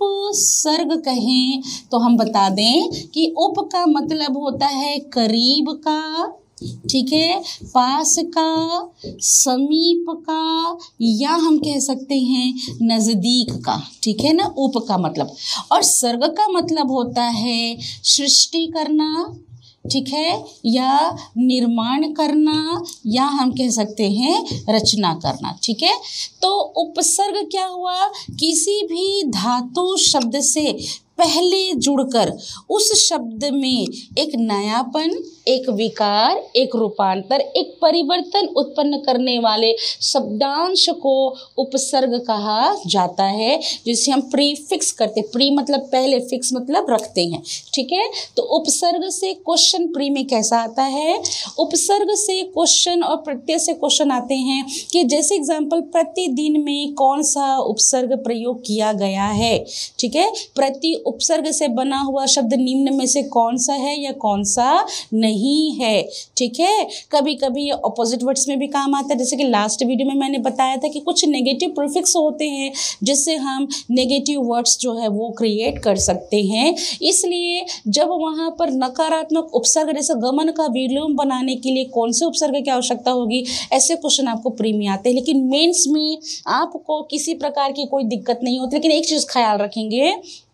उपसर्ग कहें तो हम बता दें कि उप का मतलब होता है करीब का, ठीक है, पास का, समीप का, या हम कह सकते हैं नज़दीक का, ठीक है ना, उप का मतलब। और सर्ग का मतलब होता है सृष्टि करना, ठीक है, या निर्माण करना, या हम कह सकते हैं रचना करना, ठीक है। तो उपसर्ग क्या हुआ, किसी भी धातु शब्द से पहले जुड़कर उस शब्द में एक नयापन, एक विकार, एक रूपांतर, एक परिवर्तन उत्पन्न करने वाले शब्दांश को उपसर्ग कहा जाता है, जिसे हम प्रीफिक्स करते, प्री मतलब पहले, फिक्स मतलब रखते हैं, ठीक है। तो उपसर्ग से क्वेश्चन प्री में कैसा आता है, उपसर्ग से क्वेश्चन और प्रत्यय से क्वेश्चन आते हैं कि जैसे एग्जाम्पल प्रतिदिन में कौन सा उपसर्ग प्रयोग किया गया है, ठीक है। प्रति उपसर्ग से बना हुआ शब्द निम्न में से कौन सा है या कौन सा नहीं है, ठीक है। कभी कभी ऑपोजिट वर्ड्स में भी काम आता है, जैसे कि लास्ट वीडियो में मैंने बताया था कि कुछ नेगेटिव प्रीफिक्स होते हैं जिससे हम नेगेटिव वर्ड्स जो है वो क्रिएट कर सकते हैं। इसलिए जब वहाँ पर नकारात्मक उपसर्ग जैसे गमन का विलोम बनाने के लिए कौन से उपसर्ग की आवश्यकता होगी, ऐसे क्वेश्चन आपको प्री में आते हैं। लेकिन मेंस में आपको किसी प्रकार की कोई दिक्कत नहीं होती, लेकिन एक चीज़ ख्याल रखेंगे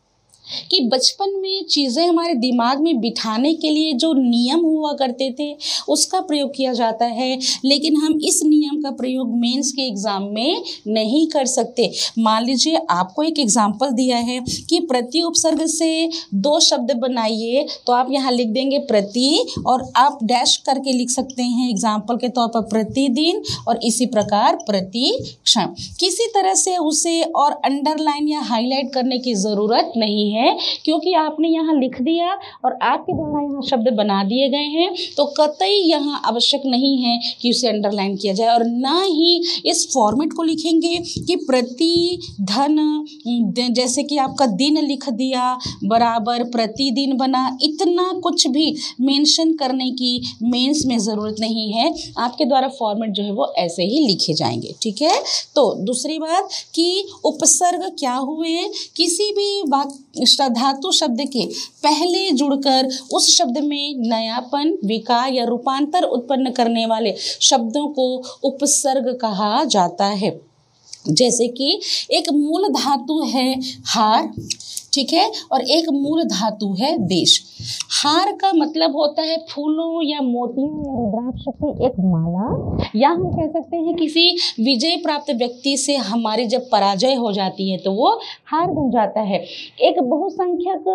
कि बचपन में चीज़ें हमारे दिमाग में बिठाने के लिए जो नियम हुआ करते थे उसका प्रयोग किया जाता है, लेकिन हम इस नियम का प्रयोग मेंस के एग्ज़ाम में नहीं कर सकते। मान लीजिए आपको एक एग्जाम्पल दिया है कि प्रति उपसर्ग से दो शब्द बनाइए, तो आप यहाँ लिख देंगे प्रति और आप डैश करके लिख सकते हैं एग्जाम्पल के तौर पर प्रतिदिन, और इसी प्रकार प्रतिक्षण। किसी तरह से उसे और अंडरलाइन या हाईलाइट करने की ज़रूरत नहीं है, क्योंकि आपने यहाँ लिख दिया और आपके द्वारा यहाँ शब्द बना दिए गए हैं, तो कतई यहाँ आवश्यक नहीं है कि उसे अंडरलाइन किया जाए। और ना ही इस फॉर्मेट को लिखेंगे कि प्रति धन, जैसे कि आपका दिन लिख दिया बराबर प्रतिदिन बना, इतना कुछ भी मेंशन करने की मेंस में ज़रूरत नहीं है। आपके द्वारा फॉर्मेट जो है वो ऐसे ही लिखे जाएंगे, ठीक है। तो दूसरी बात कि उपसर्ग क्या हुए, किसी भी वाक्य धातु शब्द के पहले जुड़कर उस शब्द में नयापन, विकार या रूपांतर उत्पन्न करने वाले शब्दों को उपसर्ग कहा जाता है। जैसे कि एक मूल धातु है हार, ठीक है, और एक मूल धातु है देश। हार का मतलब होता है फूलों या मोतियों या रुद्राक्ष की एक माला, या हम कह सकते हैं किसी विजय प्राप्त व्यक्ति से हमारी जब पराजय हो जाती है तो वो हार बन जाता है। एक बहुसंख्यक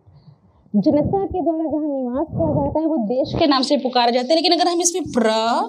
जनता के द्वारा जहाँ निवास किया जाता है वो देश के नाम से पुकारा जाता है। लेकिन अगर हम इसमें प्र,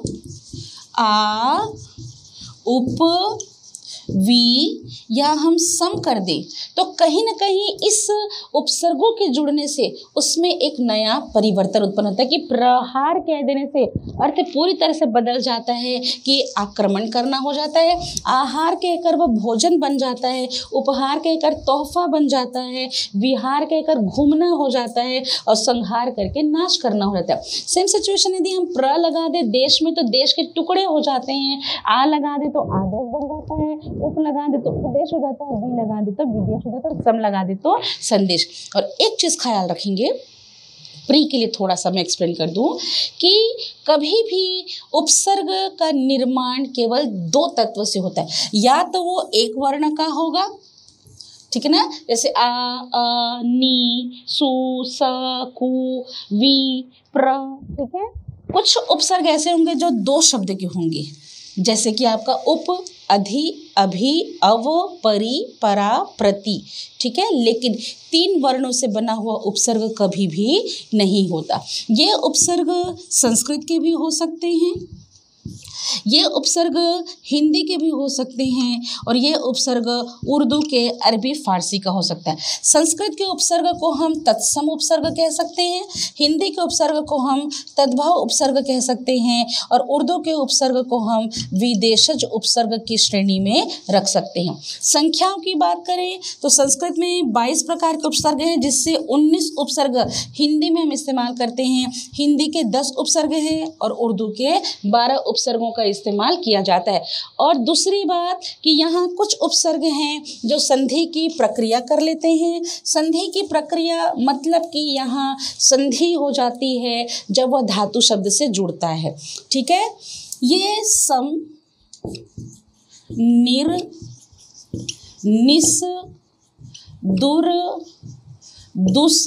आ, उप, वी या हम सम कर दें तो कहीं ना कहीं इस उपसर्गों के जुड़ने से उसमें एक नया परिवर्तन उत्पन्न होता है कि प्रहार कह देने से अर्थ पूरी तरह से बदल जाता है कि आक्रमण करना हो जाता है, आहार कहकर वह भोजन बन जाता है, उपहार कहकर तोहफा बन जाता है, विहार कहकर घूमना हो जाता है, और संहार करके नाश करना हो जाता है। सेम सिचुएशन यदि हम प्र लगा दे देश में तो देश के टुकड़े हो जाते हैं, आ लगा दे तो आदेश बन जाता है, उप लगा दे तो उपदेश हो जाता है, वी लगा दे तो विदेश हो जाता है, सम लगा दे तो संदेश। और एक चीज ख्याल रखेंगे प्री के लिए थोड़ा सा मैं एक्सप्लेन कर दूं कि कभी भी उपसर्ग का निर्माण केवल दो तत्व से होता है, या तो वो एक वर्ण का होगा, ठीक है ना, जैसे आ, अ, नी, सु, स, कु, वी, प्र, ठीक है। कुछ उपसर्ग ऐसे होंगे जो दो शब्द के होंगे, जैसे कि आपका उप, अधि, अभि, अव, परि, परा, प्रति, ठीक है। लेकिन तीन वर्णों से बना हुआ उपसर्ग कभी भी नहीं होता। ये उपसर्ग संस्कृत के भी हो सकते हैं, ये उपसर्ग हिंदी के भी हो सकते हैं, और ये उपसर्ग उर्दू के, अरबी, फारसी का हो सकता है। संस्कृत के उपसर्ग को हम तत्सम उपसर्ग कह सकते हैं, हिंदी के उपसर्ग को हम तद्भव उपसर्ग कह सकते हैं, और उर्दू के उपसर्ग को हम विदेशज उपसर्ग की श्रेणी में रख सकते हैं। संख्याओं की बात करें तो संस्कृत में बाईस प्रकार के उपसर्ग हैं, जिससे उन्नीस उपसर्ग हिंदी में हम इस्तेमाल करते हैं। हिंदी के दस उपसर्ग हैं और उर्दू के बारह उपसर्गों का इस्तेमाल किया जाता है। और दूसरी बात कि यहाँ कुछ उपसर्ग हैं जो संधि की प्रक्रिया कर लेते हैं। संधि की प्रक्रिया मतलब कि यहाँ संधि हो जाती है जब वह धातु शब्द से जुड़ता है, ठीक है। ये सम, निर, निस, दुर, दुस,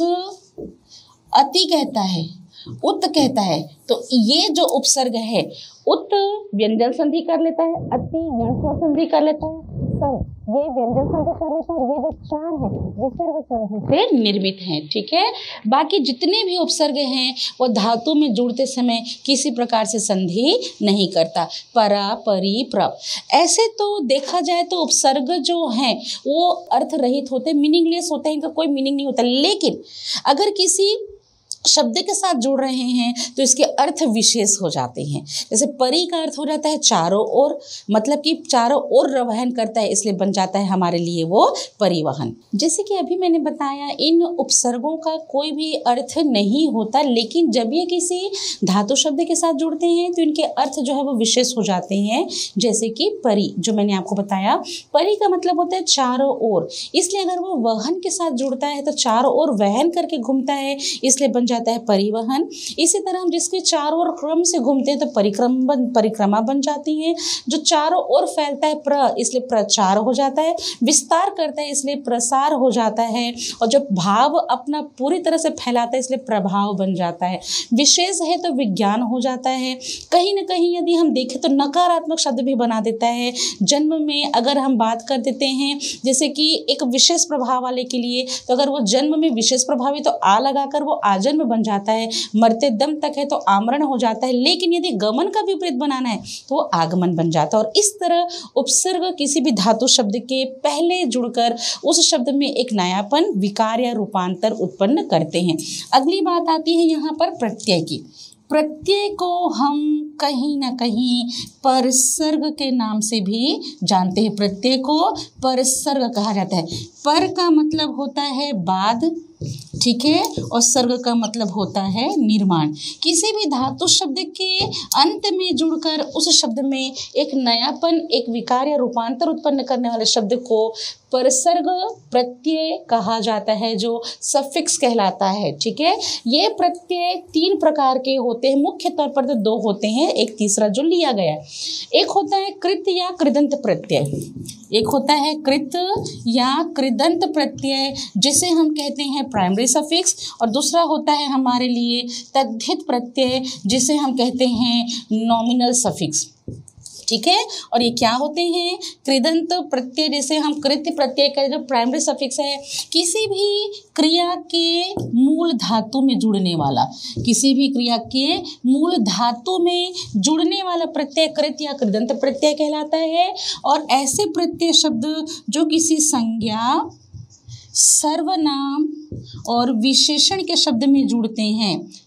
अति कहता है, उत कहता है। तो ये जो उपसर्ग है, उत व्यंजन संधि कर लेता है, अति यण संधि कर लेता है, सम ये व्यंजन संधि कर लेता है, ये जो चार है विसर्ग संधि से निर्मित हैं, ठीक है। बाकी जितने भी उपसर्ग हैं वो धातु में जुड़ते समय किसी प्रकार से संधि नहीं करता। परा, परि, प्र, ऐसे तो देखा जाए तो उपसर्ग जो हैं वो अर्थ रहित होते, मीनिंगलेस होते हैं, इनका कोई मीनिंग नहीं होता। लेकिन अगर किसी शब्द के साथ जुड़ रहे हैं तो इसके अर्थ विशेष हो जाते हैं। जैसे परि का अर्थ हो जाता है चारों ओर, मतलब कि चारों ओर वहन करता है, इसलिए बन जाता है हमारे लिए वो परिवहन। जैसे कि अभी मैंने बताया, इन उपसर्गों का कोई भी अर्थ नहीं होता, लेकिन जब ये किसी धातु शब्द के साथ जुड़ते हैं तो इनके अर्थ जो है वो विशेष हो जाते हैं। जैसे कि परि, जो मैंने आपको बताया, परि का मतलब होता है चारों ओर, इसलिए अगर वो वहन के साथ जुड़ता है तो चारों ओर वहन करके घूमता है, इसलिए बन जाता है परिवहन। इसी तरह हम जिसके चारों ओर क्रम से घूमते हैं तो परिक्रम बन परिक्रमा बन जाती है। जो चारों ओर फैलता है प्र, इसलिए प्रचार हो जाता है। विस्तार करता है इसलिए प्रसार हो जाता है। और जब भाव अपना पूरी तरह से फैलाता है इसलिए प्रभाव बन जाता है। विशेष है तो विज्ञान हो जाता है। कहीं ना कहीं यदि हम देखें तो नकारात्मक शब्द भी बना देता है। जन्म में अगर हम बात कर देते हैं जैसे कि एक विशेष प्रभाव वाले के लिए, तो अगर वो जन्म में विशेष प्रभावी तो आ लगाकर वो आजन्म बन जाता है। मरते दम तक है तो आमरण हो जाता है। लेकिन यदि गमन का विपरीत बनाना है तो वो आगमन बन जाता है। और इस तरह उपसर्ग किसी भी धातु शब्द के पहले जुड़कर उस शब्द में एक नयापन, विकार या रूपांतर उत्पन्न करते हैं। अगली बात आती है यहाँ पर प्रत्यय की। प्रत्यय को हम कहीं ना कहीं परसर्ग के नाम से भी जानते हैं। प्रत्यय को परसर्ग कहा जाता है। पर का मतलब होता है बाद, ठीक है, और सर्ग का मतलब होता है निर्माण। किसी भी धातु शब्द के अंत में जुड़कर उस शब्द में एक नयापन, एक विकार या रूपांतर उत्पन्न करने वाले शब्द को परसर्ग प्रत्यय कहा जाता है, जो सफिक्स कहलाता है, ठीक है। ये प्रत्यय तीन प्रकार के होते हैं, मुख्य तौर पर तो दो होते हैं, एक तीसरा जो लिया गया है। एक होता है कृत या कृदंत प्रत्यय, एक होता है कृत या कृदंत प्रत्यय जिसे हम कहते हैं प्राइमरी सफिक्स, और दूसरा होता है हमारे लिए तद्धित प्रत्यय जिसे हम कहते हैं नॉमिनल सफिक्स, ठीक है। और ये क्या होते हैं? कृदंत प्रत्यय जैसे हम कृत्य प्रत्यय का जो प्राइमरी सफिक्स है, किसी भी क्रिया के मूल धातु में जुड़ने वाला, किसी भी क्रिया के मूल धातु में जुड़ने वाला प्रत्यय कृत्य या कृदंत प्रत्यय कहलाता है। और ऐसे प्रत्यय शब्द जो किसी संज्ञा, सर्वनाम और विशेषण के शब्द में जुड़ते हैं,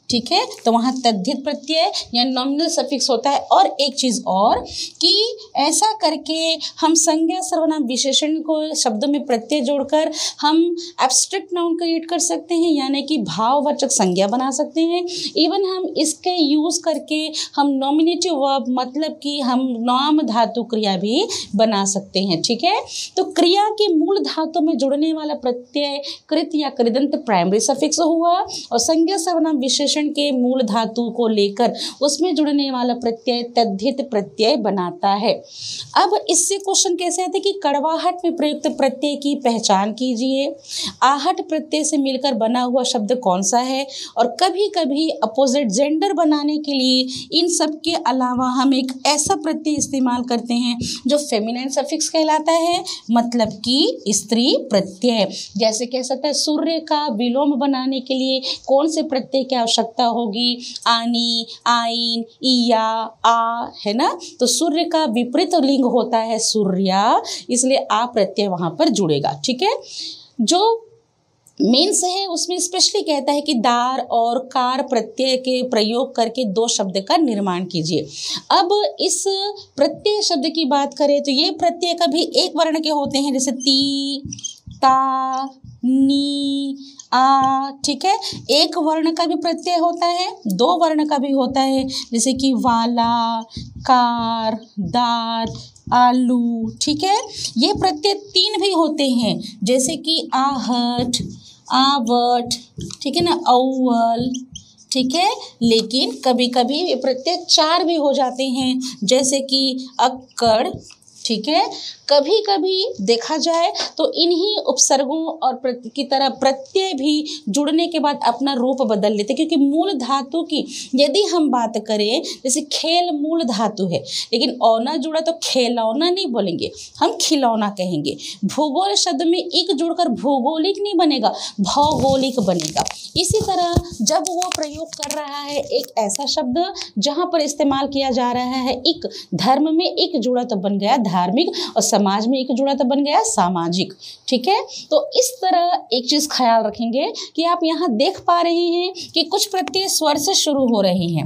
ठीक है, तो वहाँ तद्धित प्रत्यय या नॉमिनल सफिक्स होता है। और एक चीज़ और कि ऐसा करके हम संज्ञा सर्वनाम विशेषण को शब्दों में प्रत्यय जोड़कर हम एब्स्ट्रैक्ट नाउन क्रिएट कर सकते हैं, यानी कि भाववाचक संज्ञा बना सकते हैं। इवन हम इसके यूज़ करके हम नॉमिनेटिव वर्ब मतलब कि हम नाम धातु क्रिया भी बना सकते हैं। ठीक है, तो क्रिया के मूल धातु में जुड़ने वाला प्रत्यय कृत या कृदंत प्राइमरी सफिक्स हुआ, और संज्ञा सर्वनाम विशेषण के मूल धातु को लेकर उसमें जुड़ने वाला प्रत्यय तद्धित प्रत्यय बनाता है। अब इससे क्वेश्चन कैसे आते हैं कि कड़वाहट में प्रयुक्त प्रत्यय की पहचान कीजिए, आहट प्रत्यय से मिलकर बना हुआ शब्द कौन सा है, और कभी कभी अपोजिट जेंडर बनाने के लिए इन सब के अलावा हम एक ऐसा प्रत्यय इस्तेमाल करते हैं जो फेमिनाइन सफिक्स कहलाता है, मतलब कि स्त्री प्रत्यय। जैसे कह सकते हैं सूर्य का विलोम बनाने के लिए कौन से प्रत्यय की आवश्यकता होगी, आनी, आइन, इया, आ, है ना। तो सूर्य का विपरीत लिंग होता है सूर्या, इसलिए आ प्रत्यय वहां पर जुड़ेगा। ठीक है, जो मेंस है उसमें स्पेशली कहता है कि दार और कार प्रत्यय के प्रयोग करके दो शब्द का निर्माण कीजिए। अब इस प्रत्यय शब्द की बात करें तो ये प्रत्यय कभी एक वर्ण के होते हैं, जैसे ती, ता, नी, आ। ठीक है, एक वर्ण का भी प्रत्यय होता है, दो वर्ण का भी होता है, जैसे कि वाला, कार, दार, आलू। ठीक है, ये प्रत्यय तीन भी होते हैं, जैसे कि आहट, आवट, ठीक है ना, अव्वल। ठीक है, लेकिन कभी कभी ये प्रत्यय चार भी हो जाते हैं, जैसे कि अक्कड़। ठीक है, कभी कभी देखा जाए तो इन्हीं उपसर्गों और की तरह प्रत्यय भी जुड़ने के बाद अपना रूप बदल लेते, क्योंकि मूल धातु की यदि हम बात करें, जैसे खेल मूल धातु है, लेकिन औना जुड़ा तो खेलौना नहीं बोलेंगे, हम खिलौना कहेंगे। भूगोल शब्द में इक जुड़कर भौगोलिक नहीं बनेगा, भौगोलिक बनेगा। इसी तरह जब वो प्रयोग कर रहा है एक ऐसा शब्द जहाँ पर इस्तेमाल किया जा रहा है इक, धर्म में इक जुड़ा तो बन गया धार्मिक, और समाज में एक जुड़ा तो बन गया सामाजिक। ठीक है, तो इस तरह एक चीज ख्याल रखेंगे कि आप यहाँ देख पा रहे हैं कि कुछ प्रत्यय स्वर से शुरू हो रहे हैं,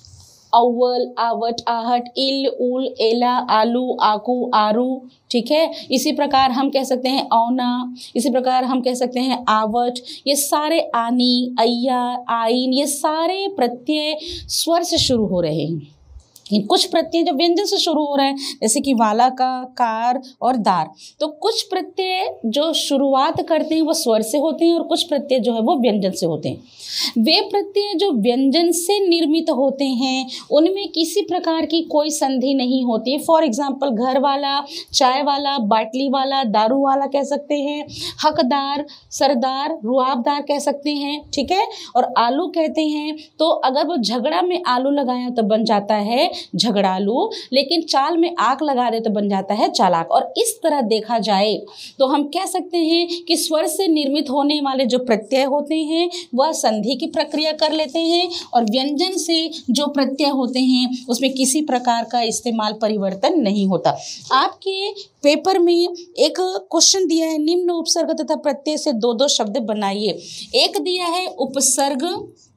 अव्वल, आवट, आहट, इल, उल, एला, आलू, आकू, आरू। ठीक है, इसी प्रकार हम कह सकते हैं औना, इसी प्रकार हम कह सकते हैं आवट। ये सारे आनी, अय्या, आइन, ये सारे प्रत्यय स्वर से शुरू हो रहे हैं। कुछ प्रत्यय जो व्यंजन से शुरू हो रहे हैं, जैसे कि वाला का, कार और दार। तो कुछ प्रत्यय जो शुरुआत करते हैं वो स्वर से होते हैं, और कुछ प्रत्यय जो है वो व्यंजन से होते हैं। वे प्रत्यय जो व्यंजन से निर्मित होते हैं उनमें किसी प्रकार की कोई संधि नहीं होती है। फॉर एग्जाम्पल घर वाला, चाय वाला, बाटली वाला, दारू वाला कह सकते हैं, हकदार, सरदार, रुआबदार कह सकते हैं। ठीक है, और आलू कहते हैं तो अगर वो झगड़ा में आलू लगाया तो बन जाता है झगड़ालू, लेकिन चाल में आग लगा दे तो बन जाता है चालाक। और इस तरह देखा जाए तो हम कह सकते हैं कि स्वर से निर्मित होने वाले जो प्रत्यय होते हैं वह संधि की प्रक्रिया कर लेते हैं, और व्यंजन से जो प्रत्यय होते हैं उसमें किसी प्रकार का इस्तेमाल परिवर्तन नहीं होता। आपके पेपर में एक क्वेश्चन दिया है, निम्न उपसर्ग तथा प्रत्यय से दो दो शब्द बनाइए। एक दिया है उपसर्ग,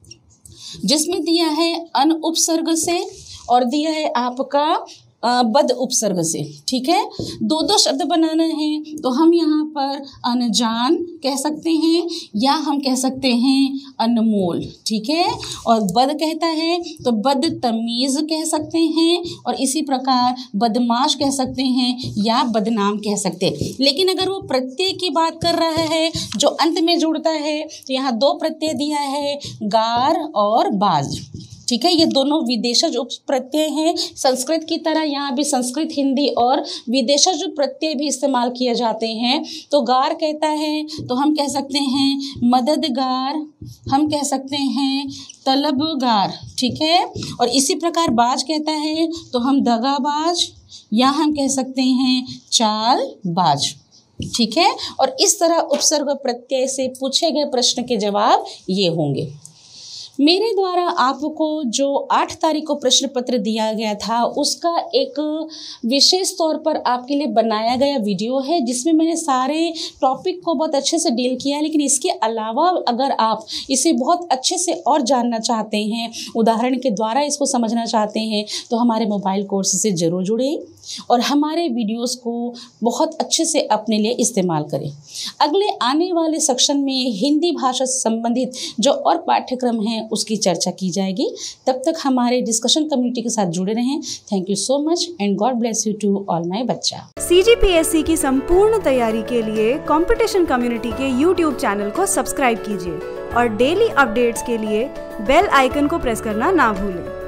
जिसमें दिया है अन उपसर्ग से, और दिया है आपका बद उपसर्ग से। ठीक है, दो दो शब्द बनाना है तो हम यहाँ पर अनजान कह सकते हैं, या हम कह सकते हैं अनमोल। ठीक है, और बद कहता है तो बदतमीज कह सकते हैं, और इसी प्रकार बदमाश कह सकते हैं या बदनाम कह सकते हैं। लेकिन अगर वो प्रत्यय की बात कर रहा है जो अंत में जुड़ता है, तो यहाँ दो प्रत्यय दिया है, गार और बाज। ठीक है, ये दोनों विदेशज उप प्रत्यय हैं। संस्कृत की तरह यहाँ भी संस्कृत, हिंदी और विदेशज प्रत्यय भी इस्तेमाल किए जाते हैं। तो गार कहता है तो हम कह सकते हैं मददगार, हम कह सकते हैं तलबगार। ठीक है, और इसी प्रकार बाज कहता है तो हम दगाबाज, या हम कह सकते हैं चालबाज। ठीक है, और इस तरह उपसर्ग प्रत्यय से पूछे गए प्रश्न के जवाब ये होंगे। मेरे द्वारा आपको जो आठ तारीख को प्रश्न पत्र दिया गया था उसका एक विशेष तौर पर आपके लिए बनाया गया वीडियो है, जिसमें मैंने सारे टॉपिक को बहुत अच्छे से डील किया है। लेकिन इसके अलावा अगर आप इसे बहुत अच्छे से और जानना चाहते हैं, उदाहरण के द्वारा इसको समझना चाहते हैं, तो हमारे मोबाइल कोर्स से ज़रूर जुड़ें और हमारे वीडियोस को बहुत अच्छे से अपने लिए इस्तेमाल करें। अगले आने वाले सेक्शन में हिंदी भाषा से संबंधित जो और पाठ्यक्रम हैं उसकी चर्चा की जाएगी। तब तक हमारे डिस्कशन कम्युनिटी के साथ जुड़े रहें। Thank you so much and God bless you to all my बच्चा। सी जी पी एस सी की संपूर्ण तैयारी के लिए कंपटीशन कम्युनिटी के यूट्यूब चैनल को सब्सक्राइब कीजिए और डेली अपडेट्स के लिए बेल आइकन को प्रेस करना ना भूलें।